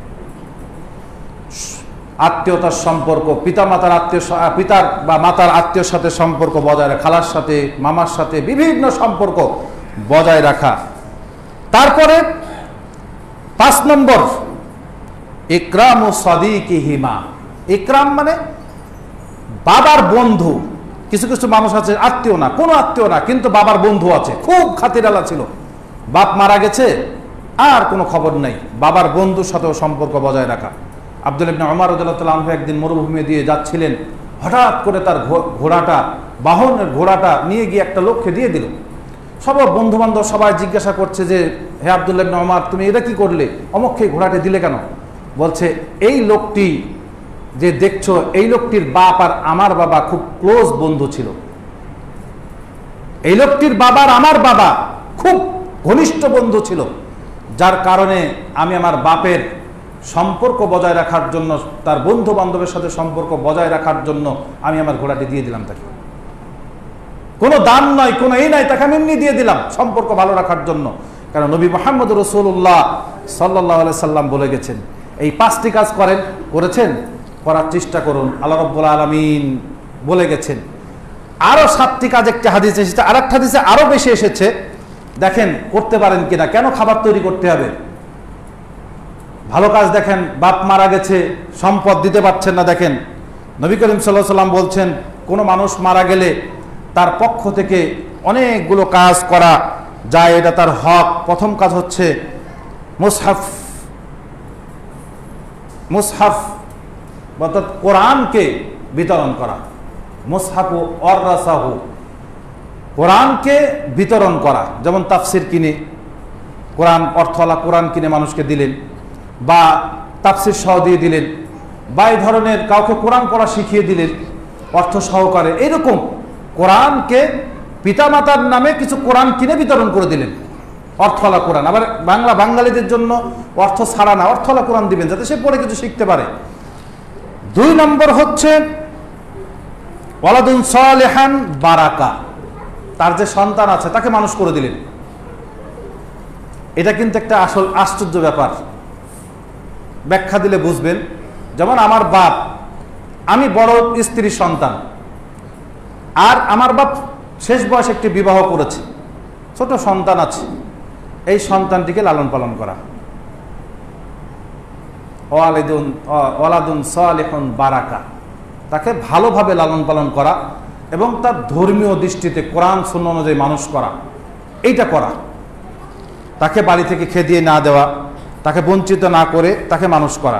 আত্মীয়তার সম্পর্ক, পিতার বা মাতার আত্মীয়র সাথে সম্পর্ক বজায় রাখা, খালার সাথে, মামার সাথে বিভিন্ন সম্পর্ক বজায় রাখা। তারপরে 5 নম্বর ইকরামু সাদিকিহিমা। ইকরাম মানে বাবার বন্ধু। কিছু কিছু মানুষ আছে আত্মীয় না, কোনো আত্মীয় না, কিন্তু বাবার বন্ধু আছে, খুব খাতিরালা ছিল। বাপ মারা গেছে, আর কোনো খবর নাই, বাবার বন্ধুর সাথেও সম্পর্ক বজায় রাখা। আব্দুল্লাহ ইবনে ওমর রাদিয়াল্লাহু তাআলা আনহু একদিন মরুভূমি দিয়ে যাচ্ছিলেন, হঠাৎ করে তার ঘোড়াটা, বাহনের ঘোড়াটা নিয়ে গিয়ে একটা লোককে দিয়ে দিল। সব বন্ধু বান্ধব সবাই জিজ্ঞাসা করছে যে হে আব্দুল্লাহ ইবনে ওমর, তুমি এটা কি করলে, অমুককে ঘোড়াটি দিলে কেন? বলছে এই লোকটি যে দেখছো, এই লোকটির বাপ আর আমার বাবা খুব ক্লোজ বন্ধু ছিল। এই লোকটির বাবার আমার বাবা খুব ঘনিষ্ঠ বন্ধু ছিল, যার কারণে আমি আমার বাপের সম্পর্ক বজায় রাখার জন্য, তার বন্ধু বান্ধবের সাথে সম্পর্ক বজায় রাখার জন্য আমি আমার ঘোড়াটি দিয়ে দিলাম তাকে। কোনো দান নয়, কোনো এই নাই, তাকে আমি এমনি দিয়ে দিলাম সম্পর্ক ভালো রাখার জন্য। কারণ নবী মুহাম্মদ রাসূলুল্লাহ সাল্লাল্লাহু আলাইহি সাল্লাম বলে গেছেন, এই 5টি কাজ করেছেন, করার চেষ্টা করুন। আল্লাহ রাব্বুল আলামিন বলে গেছেন। আরো 7টি কাজ একটি হাদিসে এসেছে, আরেকটা হাদিসে আরো বেশি এসেছে। দেখেন করতে পারেন কিনা। কেন খাবার তৈরি করতে হবে? ভালো কাজ দেখেন, বাপ মারা গেছে, সম্পদ দিতে পারছেন না, দেখেন নবী করিম সাল্লাল্লাহু আলাইহি ওয়াসাল্লাম বলছেন কোন মানুষ মারা গেলে তার পক্ষ থেকে অনেকগুলো কাজ করা যায়, এটা তার হক। প্রথম কাজ হচ্ছে মুসহাফ অর্থাৎ কোরআনকে বিতরণ করা। মুসহাফু ওয়ারাসাহু, কোরআনকে বিতরণ করা। যেমন তাফসির কিনে, কোরআন অর্থওয়ালা কোরআন কিনে মানুষকে দিলেন, বা তাফসির সহ দিয়ে দিলেন, বা এই ধরনের কাউকে কোরআন পড়া শিখিয়ে দিলেন অর্থ সহকারে। এইরকম কোরআনকে, পিতামাতার নামে কিছু কোরআন কিনে বিতরণ করে দিলেন, অর্থওয়ালা কোরআন। আবার বাঙালিদের জন্য অর্থ ছাড়া না, অর্থওয়ালা কোরআন দিবেন যাতে সে পড়ে কিছু শিখতে পারে। 2 নম্বর হচ্ছে ওয়ালাদুন সালিহান বারাকা, তার যে সন্তান আছে তাকে মানুষ করে দিলেন। এটা কিন্তু একটা আসল আশ্চর্য ব্যাপার, ব্যাখ্যা দিলে বুঝবেন। যেমন আমার বাপ, আমি বড় স্ত্রীর সন্তান, আর আমার বাপ শেষ বয়সে একটি বিবাহ করেছে, ছোট সন্তান আছে, এই সন্তানটিকে লালন পালন করা। ওয়ালাদুন সালিহুন বারাকা, তাকে ভালোভাবে লালন পালন করা এবং তার ধর্মীয় দৃষ্টিতে কোরআন সুন্নাহ অনুযায়ী মানুষ করা, এইটা করা। তাকে বাড়ি থেকে খেদিয়ে না দেওয়া, তাকে বঞ্চিত না করে তাকে মানুষ করা।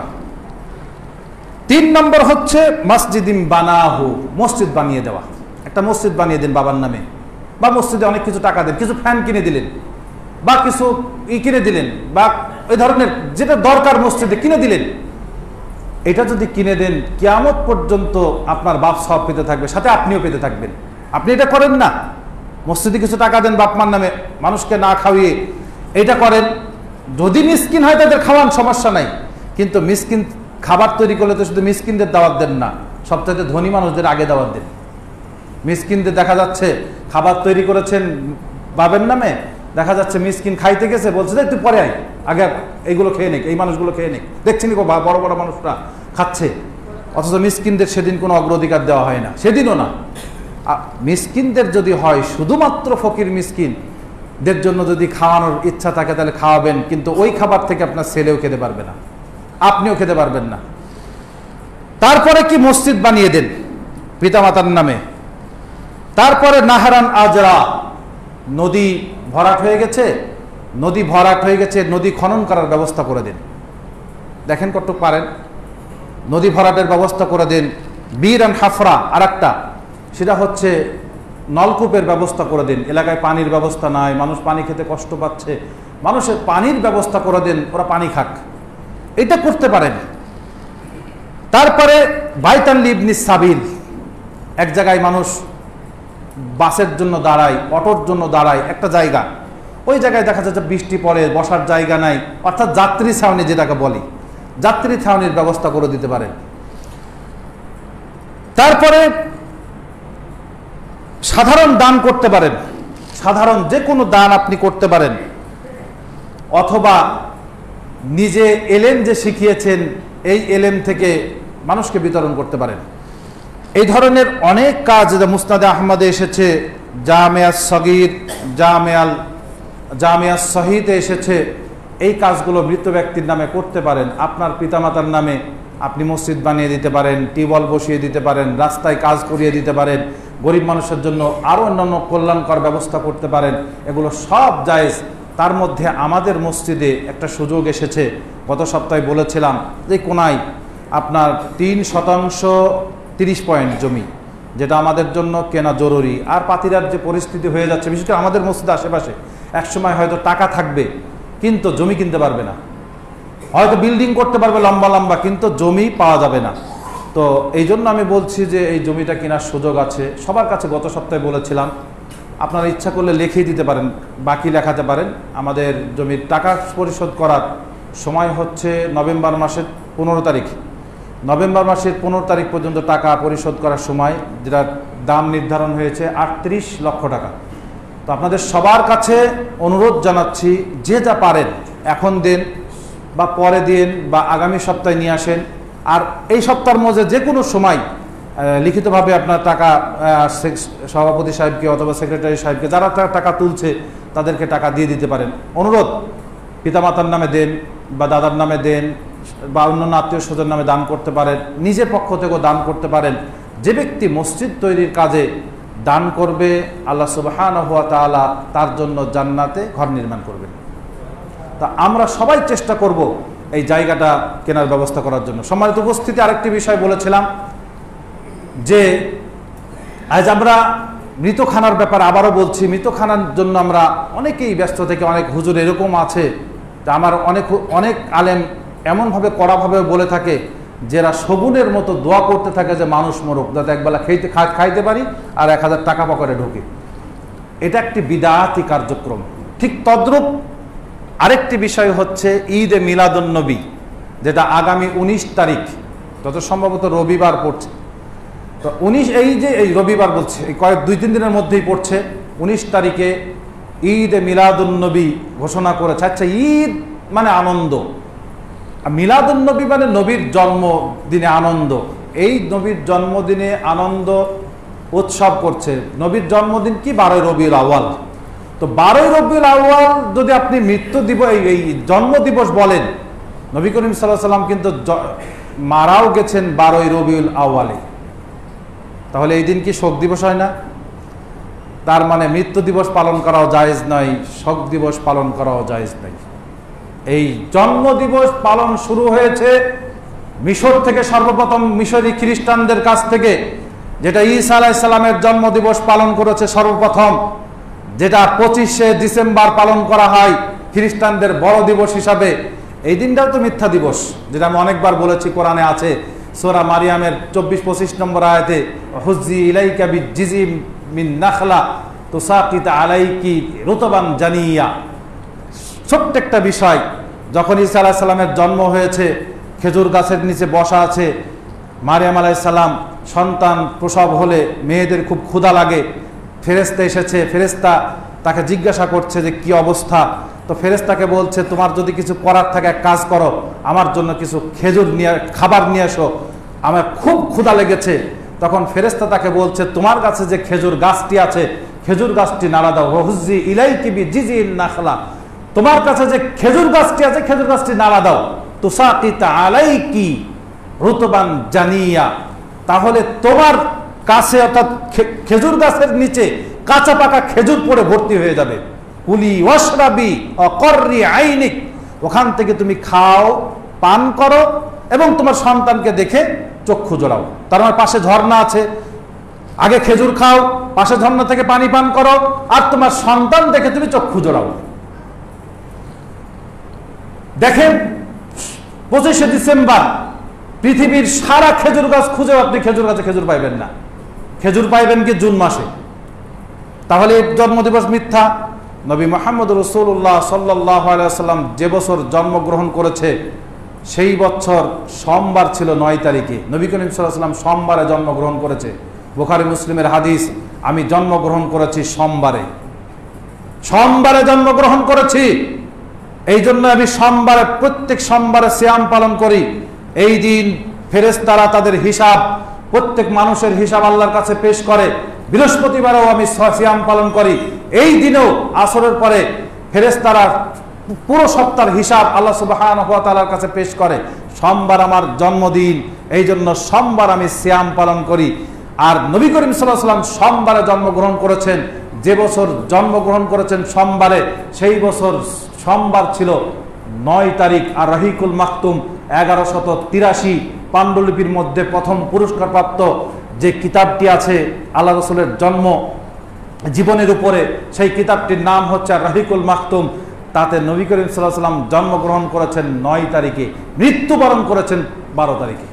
3 নম্বর হচ্ছে মসজিদিন বানাহু, মসজিদ বানিয়ে দেওয়া। একটা মসজিদ বানিয়ে দিন বাবার নামে, বা মসজিদে অনেক কিছু টাকা দেন, কিছু ফ্যান কিনে দিলেন, বা কিছু কিনে দিলেন, বা এই ধরনের যেটা দরকার মসজিদে কিনে দিলেন। এটা যদি কিনে দেন, কিয়ামত পর্যন্ত আপনার বাপ সব পেতে থাকবে, সাথে আপনিও পেতে থাকবেন। আপনি এটা করেন না, মসজিদে কিছু টাকা দেন বাপ মার নামে, মানুষকে না খাওয়িয়ে এটা করেন। যদি মিসকিন হয় তাদের খাওয়ান, সমস্যা নাই, কিন্তু মিসকিন খাবার তৈরি করলে তো শুধু মিসকিনদের দাওয়াত দেন না, সবচেয়ে ধনী মানুষদের আগে দাওয়াত দেন। মিসকিনদের দেখা যাচ্ছে খাবার তৈরি করেছেন বাবের নামে, দেখা যাচ্ছে মিসকিন খাইতে গেছে, বলছে যে তুই পরে আয়, আগে এইগুলো খেয়ে নেক, এই মানুষগুলো খেয়ে নেক। দেখছেন বড় বড় মানুষরা খাচ্ছে, অথচ মিসকিনদের সেদিন কোনো অগ্রাধিকার দেওয়া হয় না, সেদিনও না। মিসকিনদের যদি হয়, শুধুমাত্র ফকির মিসকিনদের জন্য যদি খাওয়ানোর ইচ্ছা থাকে তাহলে খাওয়াবেন, কিন্তু ওই খাবার থেকে আপনার ছেলেও খেতে পারবে না, আপনিও খেতে পারবেন না। তারপরে কি মসজিদ বানিয়ে দেন পিতামাতার নামে। তারপরে নাহারান আজরা, নদী ভরাট হয়ে গেছে, নদী খনন করার ব্যবস্থা করে দেন। দেখেন কতটুকু পারেন, নদী ভরাটের ব্যবস্থা করে দেন। বীরান হাফরা আরেকটা, সেটা হচ্ছে নলকূপের ব্যবস্থা করে দেন। এলাকায় পানির ব্যবস্থা নাই, মানুষ পানি খেতে কষ্ট পাচ্ছে, মানুষের পানির ব্যবস্থা করে দেন, ওরা পানি খাক, এটা করতে পারেন। তারপরে বাইতান লিবনিস সাবিল, এক জায়গায় মানুষ বাসের জন্য দাঁড়ায়, অটোর জন্য দাঁড়ায়, একটা জায়গা, ওই জায়গায় দেখা যাচ্ছে বৃষ্টি পড়ে, বসার জায়গা নাই, অর্থাৎ যাত্রী ছাউনি যেটাকে বলি, যাত্রী ছাউনির ব্যবস্থা করে দিতে পারেন। তারপরে সাধারণ দান করতে পারেন, সাধারণ যে কোনো দান আপনি করতে পারেন, অথবা নিজে এলেম যে শিখিয়েছেন এই এলেম থেকে মানুষকে বিতরণ করতে পারেন। এই ধরনের অনেক কাজ যেটা মুসনাদে আহমদে এসেছে, জামিয়া সগীর, জামিয়া সহিতে এসেছে, এই কাজগুলো মৃত ব্যক্তির নামে করতে পারেন। আপনার পিতামাতার নামে আপনি মসজিদ বানিয়ে দিতে পারেন, টিউবওয়েল বসিয়ে দিতে পারেন, রাস্তায় কাজ করিয়ে দিতে পারেন, গরিব মানুষের জন্য আরও অন্যান্য কল্যাণকর ব্যবস্থা করতে পারেন। এগুলো সব জায়েজ। তার মধ্যে আমাদের মসজিদে একটা সুযোগ এসেছে, গত সপ্তাহে বলেছিলাম যে কোনায় আপনার 3% 30 পয়েন্ট জমি, যেটা আমাদের জন্য কেনা জরুরি। আর পাতিরার যে পরিস্থিতি হয়ে যাচ্ছে, বিশেষ করে আমাদের মসজিদের আশেপাশে, একসময় হয়তো টাকা থাকবে কিন্তু জমি কিনতে পারবে না, হয়তো বিল্ডিং করতে পারবে লম্বা লম্বা, কিন্তু জমি পাওয়া যাবে না। তো এই জন্য আমি বলছি যে এই জমিটা কেনার সুযোগ আছে সবার কাছে। গত সপ্তাহে বলেছিলাম, আপনারা ইচ্ছা করলে লিখিয়ে দিতে পারেন, বাকি লেখাতে পারেন। আমাদের জমির টাকা পরিশোধ করার সময় হচ্ছে নভেম্বর মাসের 15 তারিখ। নভেম্বর মাসের 15 তারিখ পর্যন্ত টাকা পরিশোধ করার সময়, যেটা দাম নির্ধারণ হয়েছে 38 লক্ষ টাকা। তো আপনাদের সবার কাছে অনুরোধ জানাচ্ছি, যে যা পারেন এখন দেন, বা পরে দিন বা আগামী সপ্তাহে নিয়ে আসেন। আর এই সপ্তাহের মধ্যে যে কোনো সময় লিখিতভাবে আপনার টাকা সভাপতি সাহেবকে অথবা সেক্রেটারি সাহেবকে যারা টাকা তুলছে তাদেরকে টাকা দিয়ে দিতে পারেন। অনুরোধ, পিতামাতার নামে দেন বা দাদার নামে দেন বা অন্যান্য আত্মীয় স্বজনের নামে দান করতে পারেন, নিজের পক্ষ থেকেও দান করতে পারেন। যে ব্যক্তি মসজিদ তৈরির কাজে দান করবে, আল্লাহ সুবহানাহু ওয়া তাআলা তার জন্য জান্নাতে ঘর নির্মাণ করবেন। তা আমরা সবাই চেষ্টা করব এই জায়গাটা কেনার ব্যবস্থা করার জন্য। সম্মানিত উপস্থিতি, আরেকটি বিষয় বলেছিলাম যে আজ আমরা মৃতখানার ব্যাপারে আবারও বলছি। মৃতখানার জন্য আমরা অনেকেই ব্যস্ত থেকে, অনেক হুজুর এরকম আছে যে আমার অনেক আলেম এমনভাবে কড়াভাবে বলে থাকে যারা শগুনের মতো দোয়া করতে থাকে যে মানুষ মরুক, যাতে একবেলা খাইতে পারি আর 1000 টাকা পকেটে ঢুকে। এটা একটি বিদআতি কার্যক্রম। ঠিক তদ্রূপ আরেকটি বিষয় হচ্ছে ঈদে মিলাদুন্নবী, যেটা আগামী 19 তারিখ, যত সম্ভবত রবিবার পড়ছে। তো 19 এই রবিবার বলছে, এই 2-3 দিনের মধ্যেই পড়ছে। 19 তারিখে ঈদে মিলাদুন্নবী ঘোষণা করেছে। আচ্ছা, ঈদ মানে আনন্দ, মিলাদুন্নবী মানে নবীর জন্মদিনে আনন্দ। এই নবীর জন্মদিনে আনন্দ উৎসব করছে। নবীর জন্মদিন কি? 12 রবিউল আউয়াল। তো 12 রবিউল আউয়াল যদি আপনি মৃত্যু দিবস, এই জন্ম দিবস বলেন, নবী করিম সাল্লাল্লাহু আলাইহি সাল্লাম কিন্তু মারাও গেছেন 12 রবিউল আউয়ালে। তাহলে এই দিন কি শোক দিবস হয় না? তার মানে মৃত্যু দিবস পালন করাও জায়েজ নয়, শোক দিবস পালন করাও জায়েজ নয়। এই জন্ম দিবস পালন শুরু হয়েছে মিশর থেকে, সর্বপ্রথম মিশরি খ্রিস্টানদের কাছ থেকে, যেটা ঈসা আলাইহিস সালামের জন্ম দিবস পালন করেছে সর্বপ্রথম, যেটা 25শে ডিসেম্বর পালন করা হয় খ্রিস্টানদের বড় দিবস হিসাবে। এই দিনটাও তো মিথ্যা দিবস, যেটা আমি অনেকবার বলেছি, কোরআনে আছে সূরা মারিয়ামের 24-25 নম্বর আয়াতে, হুজ্জি ইলাইকা বিজিজিম মিন নাখলা তুসাকিত আলাইকি রুতবান জানিয়া। ছোট্ট একটা বিষয়, যখন ঈসা আলাইহিস সালামের জন্ম হয়েছে, খেজুর গাছের নিচে বসা আছে মারিয়াম আলাইহিস সালাম। সন্তান প্রসব হলে মেয়েদের খুব ক্ষুধা লাগে, ফেরেশতা এসেছে, ফেরেশতা তাকে জিজ্ঞাসা করছে যে কি অবস্থা। তো ফেরেশতাকে বলছে, তোমার যদি কিছু করার থাকে এক কাজ করো, আমার জন্য কিছু খেজুর খাবার নিয়ে আসো, আমার খুব ক্ষুধা লেগেছে। তখন ফেরেশতা তাকে বলছে, তোমার কাছে যে খেজুর গাছটি আছে, খেজুর গাছটি নাড়া দাও। হুজ্জি ইলাইকি বিজিজিন নাখলা, তোমার কাছে যে খেজুর গাছটি আছে, খেজুর গাছটি নাড়া দাও। তুসাকিত আলাইকি রুতবান জানিয়া, তাহলে তোমার কাছে অর্থাৎ খেজুর গাছের নিচে কাঁচা পাকা খেজুর পড়ে ভর্তি হয়ে যাবে। কুলি ওয়াশরাবি অকররি আইনিক, ওখান থেকে তুমি খাও, পান করো এবং তোমার সন্তানকে দেখে চক্ষু জোড়াও। তার মানে পাশে ঝর্ণা আছে, আগে খেজুর খাও, পাশে ঝর্ণা থেকে পানি পান করো, আর তোমার সন্তান দেখে তুমি চক্ষু জোড়াও। দেখেন 25শে ডিসেম্বর পৃথিবীর সারা খেজুর গাছ খুঁজেও আপনি খেজুর গাছে খেজুর পাইবেন না। খেজুর পাইবেন কি? জুন মাসে। তাহলে জন্মদিবস মিথ্যা। নবী মুহাম্মদ রাসূলুল্লাহ সাল্লাল্লাহু আলাইহি ওয়াসাল্লাম যে বছর জন্মগ্রহণ করেছে, সেই বছর সোমবার ছিল 9 তারিখে। নবী করিম সাল্লাল্লাহু আলাইহি ওয়াসাল্লাম সোমবারে জন্মগ্রহণ করেছে। বুখারী মুসলিমের হাদিস, আমি জন্মগ্রহণ করেছি সোমবারে, সোমবারে জন্মগ্রহণ করেছি। এই জন্য আমি সোমবারে, প্রত্যেক সোমবারে সিয়াম পালন করি। এই দিন ফেরেশতারা তাদের হিসাব, প্রত্যেক মানুষের হিসাব আল্লাহর কাছে পেশ করে। বৃহস্পতিবারেও আমি সিয়াম পালন করি। এই দিনেও আসরের পরে ফেরেশতারা পুরো সপ্তাহের হিসাব আল্লাহ সুবহানাহু ওয়া তাআলার কাছে পেশ করে। সোমবার আমার জন্মদিন, এই জন্য সোমবার আমি সিয়াম পালন করি। আর নবী করিম সাল্লাল্লাহু আলাইহি ওয়াসাল্লাম সোমবারে জন্মগ্রহণ করেছেন। যে বছর জন্মগ্রহণ করেছেন সোমবারে, সেই বছর সোমবার ছিল 9 তারিখ। আর রহিকুল মাকতুম 1183 পাণ্ডুলিপির মধ্যে প্রথম পুরস্কারপ্রাপ্ত যে কিতাবটি আছে আল্লাহ রাসূলের জন্ম জীবনের উপরে, সেই কিতাবটির নাম হচ্ছে রহিকুল মাকতুম। তাতে নবী করিম সাল্লাল্লাহু আলাইহি ওয়াসাল্লাম জন্মগ্রহণ করেছেন 9 তারিখে, মৃত্যুবরণ করেছেন 12 তারিখে।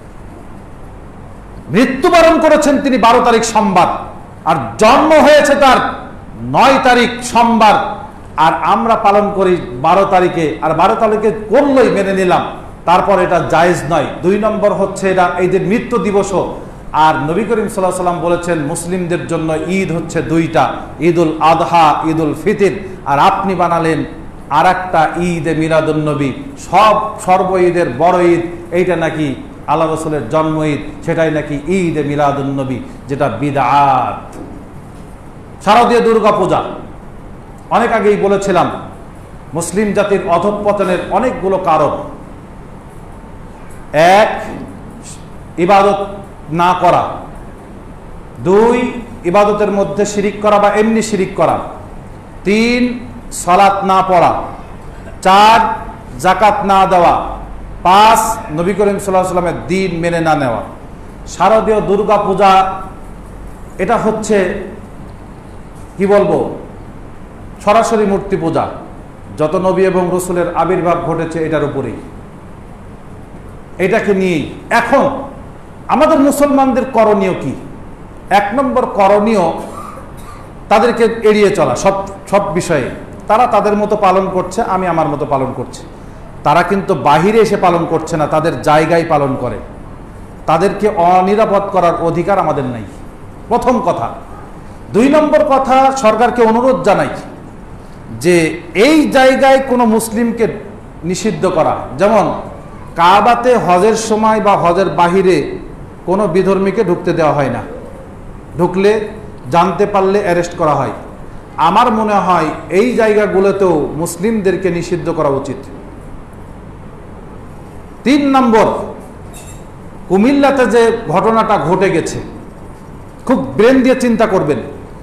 মৃত্যুবরণ করেছেন তিনি 12 তারিখ সোমবার, আর জন্ম হয়েছে তার 9 তারিখ সোমবার। আর আমরা পালন করি 12 তারিখে। আর 12 তারিখে করলেই মেনে নিলাম, তারপর এটা জায়েজ নয়। 2 নম্বর হচ্ছে এটা ঈদের মৃত্যু দিবসও। আর নবী করিম সাল্লাল্লাহু আলাইহি ওয়াসাল্লাম বলেছেন মুসলিমদের জন্য ঈদ হচ্ছে 2টা, ঈদুল আদহা, ঈদুল ফিতর। আর আপনি বানালেন আর একটা ঈদে মিলাদুন্নবী, সর্ব ঈদের বড় ঈদ এইটা নাকি আল্লাহ রসুলের জন্ম ঈদ, সেটাই নাকি ঈদে মিলাদুন্নবী, যেটা বিদআত। শারদীয় দুর্গা পূজা, অনেক আগেই বলেছিলাম, মুসলিম জাতির অধঃপতনের অনেকগুলো কারণ। এক, ইবাদত না করা। দুই, ইবাদতের মধ্যে শিরিক করা বা এমনি শিরিক করা। তিন, সালাত না পড়া। চার, যাকাত না দেওয়া। পাঁচ, নবী করিম সাল্লাল্লাহু আলাইহি ওয়াসাল্লামের দ্বীন মেনে না নেওয়া। শারদীয় দুর্গা পূজা এটা হচ্ছে কি বলবো, সরাসরি মূর্তি পূজা। যত নবী এবং রসুলের আবির্ভাব ঘটেছে এটার উপরেই, এটাকে নিয়েই। এখন আমাদের মুসলমানদের করণীয় কি? এক নম্বর করণীয়, তাদেরকে এড়িয়ে চলা সব বিষয়ে। তারা তাদের মতো পালন করছে, আমি আমার মতো পালন করছি। তারা কিন্তু বাহিরে এসে পালন করছে না, তাদের জায়গায় পালন করে। তাদেরকে অনিরাপদ করার অধিকার আমাদের নাই, প্রথম কথা। দুই নম্বর কথা, সরকারকে অনুরোধ জানাই যে এই জায়গায় কোনো মুসলিমকে নিষিদ্ধ করা। যেমন কাবাতে হজের সময় বা হজের বাহিরে কোনো বিধর্মীকে ঢুকতে দেওয়া হয় না, ঢুকলে জানতে পারলে অ্যারেস্ট করা হয়। আমার মনে হয় এই জায়গাগুলোতেও মুসলিমদেরকে নিষিদ্ধ করা উচিত। তিন নম্বর, কুমিল্লাতে যে ঘটনাটা ঘটে গেছে, খুব ব্রেন দিয়ে চিন্তা করবেন।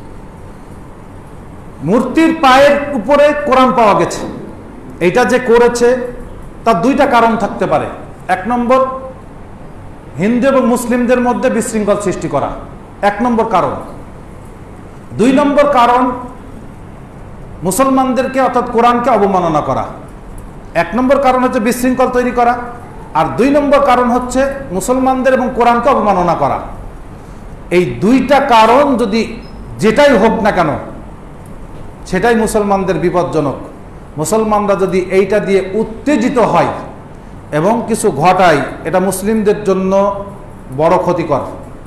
মূর্তির পায়ের উপরে কোরআন পাওয়া গেছে। এটা যে করেছে তার দুইটা কারণ থাকতে পারে। এক নম্বর, হিন্দু এবং মুসলিমদের মধ্যে বিশৃঙ্খল সৃষ্টি করা, এক নম্বর কারণ। দুই নম্বর কারণ, মুসলমানদেরকে অর্থাৎ কোরআনকে অবমাননা করা। এক নম্বর কারণ হচ্ছে বিশৃঙ্খল তৈরি করা, আর দুই নম্বর কারণ হচ্ছে মুসলমানদের এবং কোরআনকে অবমাননা করা। এই দুইটা কারণ যদি যেটাই হোক না কেন, সেটাই মুসলমানদের বিপজ্জনক। মুসলমানরা যদি এইটা দিয়ে উত্তেজিত হয় এবং কিছু ঘটায়, এটা মুসলিমদের জন্য বড় ক্ষতিকর।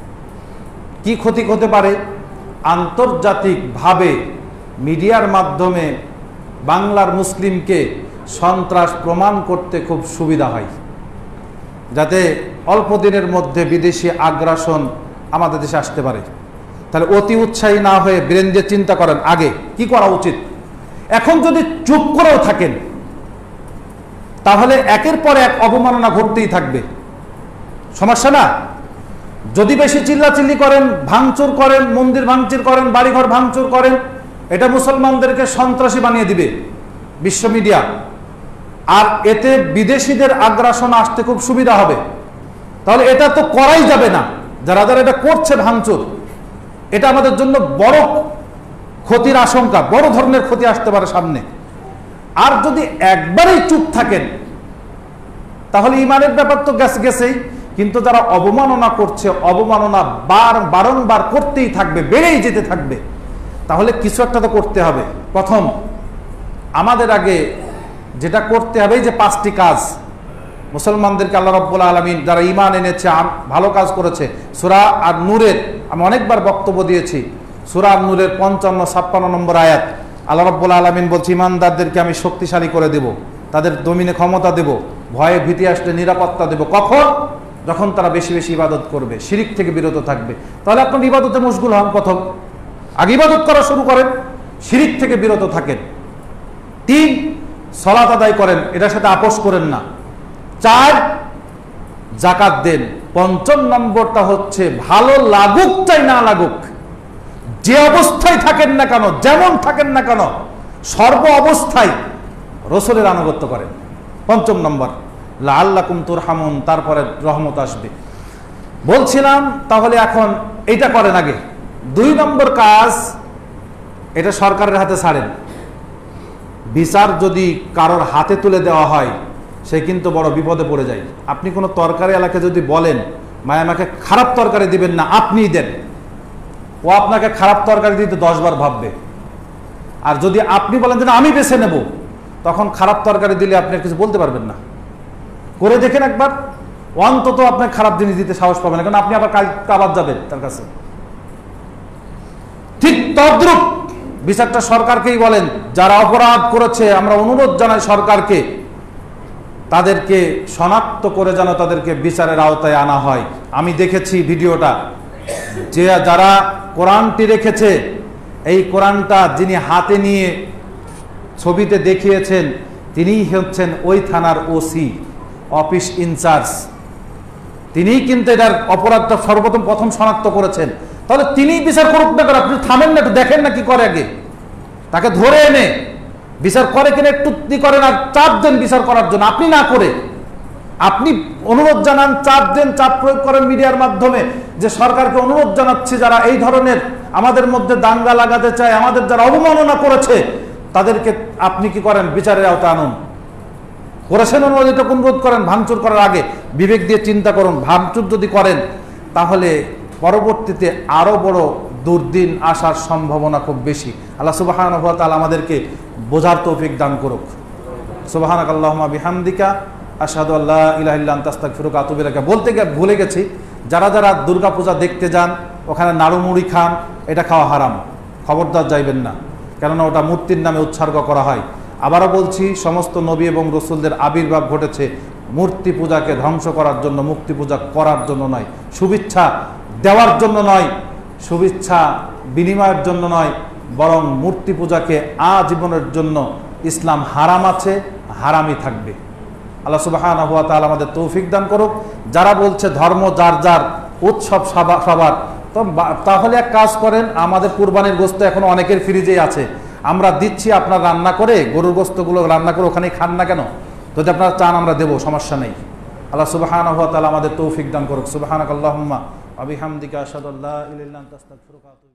কি ক্ষতি হতে পারে? আন্তর্জাতিকভাবে মিডিয়ার মাধ্যমে বাংলার মুসলিমকে সন্ত্রাস প্রমাণ করতে খুব সুবিধা হয়, যাতে অল্প দিনের মধ্যে বিদেশি আগ্রাসন আমাদের দেশে আসতে পারে। তাহলে অতি উৎসাহী না হয়ে ব্রেন দিয়ে চিন্তা করেন আগে কি করা উচিত। এখন যদি চুপ করেও থাকেন তাহলে একের পর এক অবমাননা ঘটতেই থাকবে, সমস্যা না? যদি বেশি চিল্লাচিল্লি করেন, ভাঙচুর করেন, মন্দির ভাঙচুর করেন, বাড়িঘর ভাঙচুর করেন, এটা মুসলমানদেরকে সন্ত্রাসী বানিয়ে দিবে বিশ্ব মিডিয়া। আর এতে বিদেশিদের আগ্রাসন আসতে খুব সুবিধা হবে। তাহলে এটা তো করাই যাবে না। যারা যারা এটা করছে ভাঙচুর, এটা আমাদের জন্য বড় ক্ষতির আশঙ্কা, বড় ধরনের ক্ষতি আসতে পারে সামনে। আর যদি একবারেই চুপ থাকেন তাহলে ইমানের ব্যাপার তো গেছেই, কিন্তু যারা অবমাননা করছে, অবমাননা বারংবার করতেই থাকবে, বেড়েই যেতে থাকবে, তাহলে কিছু একটা তো করতে হবে। প্রথম, আমাদের আগে যেটা করতে হবে, এই যে 5টি কাজ মুসলমানদেরকে আল্লাহ রাব্বুল আলামিন যারা ঈমান এনেছে, ভালো কাজ করেছে। সূরা আর-নূরের আমি অনেকবার বক্তব্য দিয়েছি, সূরা আর-নূরের 55-56 নম্বর আয়াত, আল্লাহ রাব্বুল আলামিন বলছে, ঈমানদারদেরকে আমি শক্তিশালী করে দেব, তাদের জমিনে ক্ষমতা দেব, ভয়ে ভীতি আসলে নিরাপত্তা দেব। কখন? যখন তারা বেশি বেশি ইবাদত করবে, শিরিক থেকে বিরত থাকবে। তাহলে আপনার ইবাদতে মশগুল হন, প্রথম আগে ইবাদত করা শুরু করেন, শিরিক থেকে বিরত থাকেন। 3, সালাত আদায় করেন, এটার সাথে আপোষ করেন না। 4, যাকাত দেন। 5 নম্বরটা হচ্ছে ভালো লাগুক চাই না লাগুক, যে অবস্থায় থাকেন না কেন, যেমন থাকেন না কেন, সর্ব অবস্থায় রাসূলের আনুগত্য করেন। 5 নম্বর, লাআল্লাকুম তুরহামুন, তারপরে রহমত আসবে। বলছিলাম তাহলে এখন এইটা করেন আগে। 2 নম্বর কাজ, এটা সরকারের হাতে ছাড়েন। বিচার যদি কারোর হাতে তুলে দেওয়া হয়, সে কিন্তু বড় বিপদে পড়ে যায়। আপনি কোনো তরকারি এলাকা যদি বলেন, মায়া আমাকে খারাপ তরকারি দিবেন না, আপনিই দেন, ও আপনাকে খারাপ তরকারি দিতে 10 বার ভাববে। আর যদি আপনি বলেন যে আমি বেছে নেব, তখন খারাপ তরকারি দিলে আপনি কিছু বলতে পারবেন না। করে দেখেন একবার, অন্তত আপনাকে খারাপ জিনিস দিতে সাহস পাবেন না, কারণ আপনি আবার কাবাদ যাবেন তার কাছে। ঠিক তদ্রূপ বিচারটা সরকারকেই বলেন। যারা অপরাধ করেছে আমরা অনুরোধ জানাই সরকারকে, তাদেরকে শনাক্ত করে যেন তাদেরকে বিচারের আওতায় আনা হয়। আমি দেখেছি ভিডিওটা, যে যারা কোরআনটি রেখেছে, এই কোরআনটা যিনি হাতে নিয়ে ছবিতে দেখিয়েছেন তিনিই হচ্ছেন ওই থানার ওসি, অফিস ইনচার্জ। তিনিই কিন্তু এটার অপরাধটা প্রথম শনাক্ত করেছেন। তাহলে তিনিই বিচার করুক না করে, আপনি থামেন না, একটু দেখেন না কি করে, আগে তাকে ধরে এনে বিচার করে কিনা একটু করেন, আর চাপ দেন বিচার করার জন্য। আপনি না করে আপনি অনুরোধ জানান, চাপ দেন, চাপ প্রয়োগ করেন মিডিয়ার মাধ্যমে, যে সরকারকে অনুরোধ জানাচ্ছি যারা এই ধরনের আমাদের মধ্যে দাঙ্গা লাগাতে চায়, আমাদের যারা অবমাননা করেছে, তাদেরকে আপনি কি করেন, বিচারের আওতায় আনুন। করেছেন অনুরোধ, এটা অনুরোধ করেন। ভাঙচুর করার আগে বিবেক দিয়ে চিন্তা করুন, ভাঙচুর যদি করেন তাহলে পরবর্তীতে আরো বড় দুর্দিন আসার সম্ভাবনা খুব বেশি। আল্লাহ সুবহানাহু ওয়া তাআলা আমাদেরকে বোঝার তৌফিক দান করুক। সুবহানাকাল্লাহুম্মা বিহামদিকা আশহাদু আল্লা ইলাহা ইল্লা আনতা আস্তাগফিরুকা ওয়া আতুবু ইলাইক। বলতে গিয়ে ভুলে গেছি, যারা যারা দুর্গাপূজা দেখতে যান, ওখানে নাড়ু মুড়ি খান, এটা খাওয়া হারাম, খবরদার যাইবেন না, কেননা ওটা মূর্তির নামে উৎসর্গ করা হয়। আবারও বলছি, সমস্ত নবী এবং রসুলদের আবির্ভাব ঘটেছে মূর্তি পূজাকে ধ্বংস করার জন্য, মুক্তি পূজা করার জন্য নয়, শুভেচ্ছা দেওয়ার জন্য নয়, শুভেচ্ছা বিনিময়ের জন্য নয়, বরং মূর্তি পূজাকে আজীবনের জন্য ইসলাম হারাম আছে, হারামই থাকবে। আল্লাহ সুবহানাহু ওয়া তাআলা আমাদের তৌফিক দান করুক। যারা বলছে ধর্ম যার যার, উৎসব সবার, তো তাহলে এক কাজ করেন, আমাদের কুরবানির গোশত এখন অনেকের ফ্রিজেই আছে, আমরা দিচ্ছি, আপনার রান্না করে গরুর গোশতগুলো রান্না করে ওখানেই খান না কেন? যদি আপনারা চান আমরা দেবো, সমস্যা নেই। আল্লাহ সুবহানাহু ওয়া তাআলা আমাদের তৌফিক দান করুক। সুবহানাকাল্লাহুম্মা ওয়া বিহামদিকা আশহাদু আল্লা ইলাহা ইল্লা আনতা আস্তাগফিরুকা ওয়া আতুবু ইলাইক।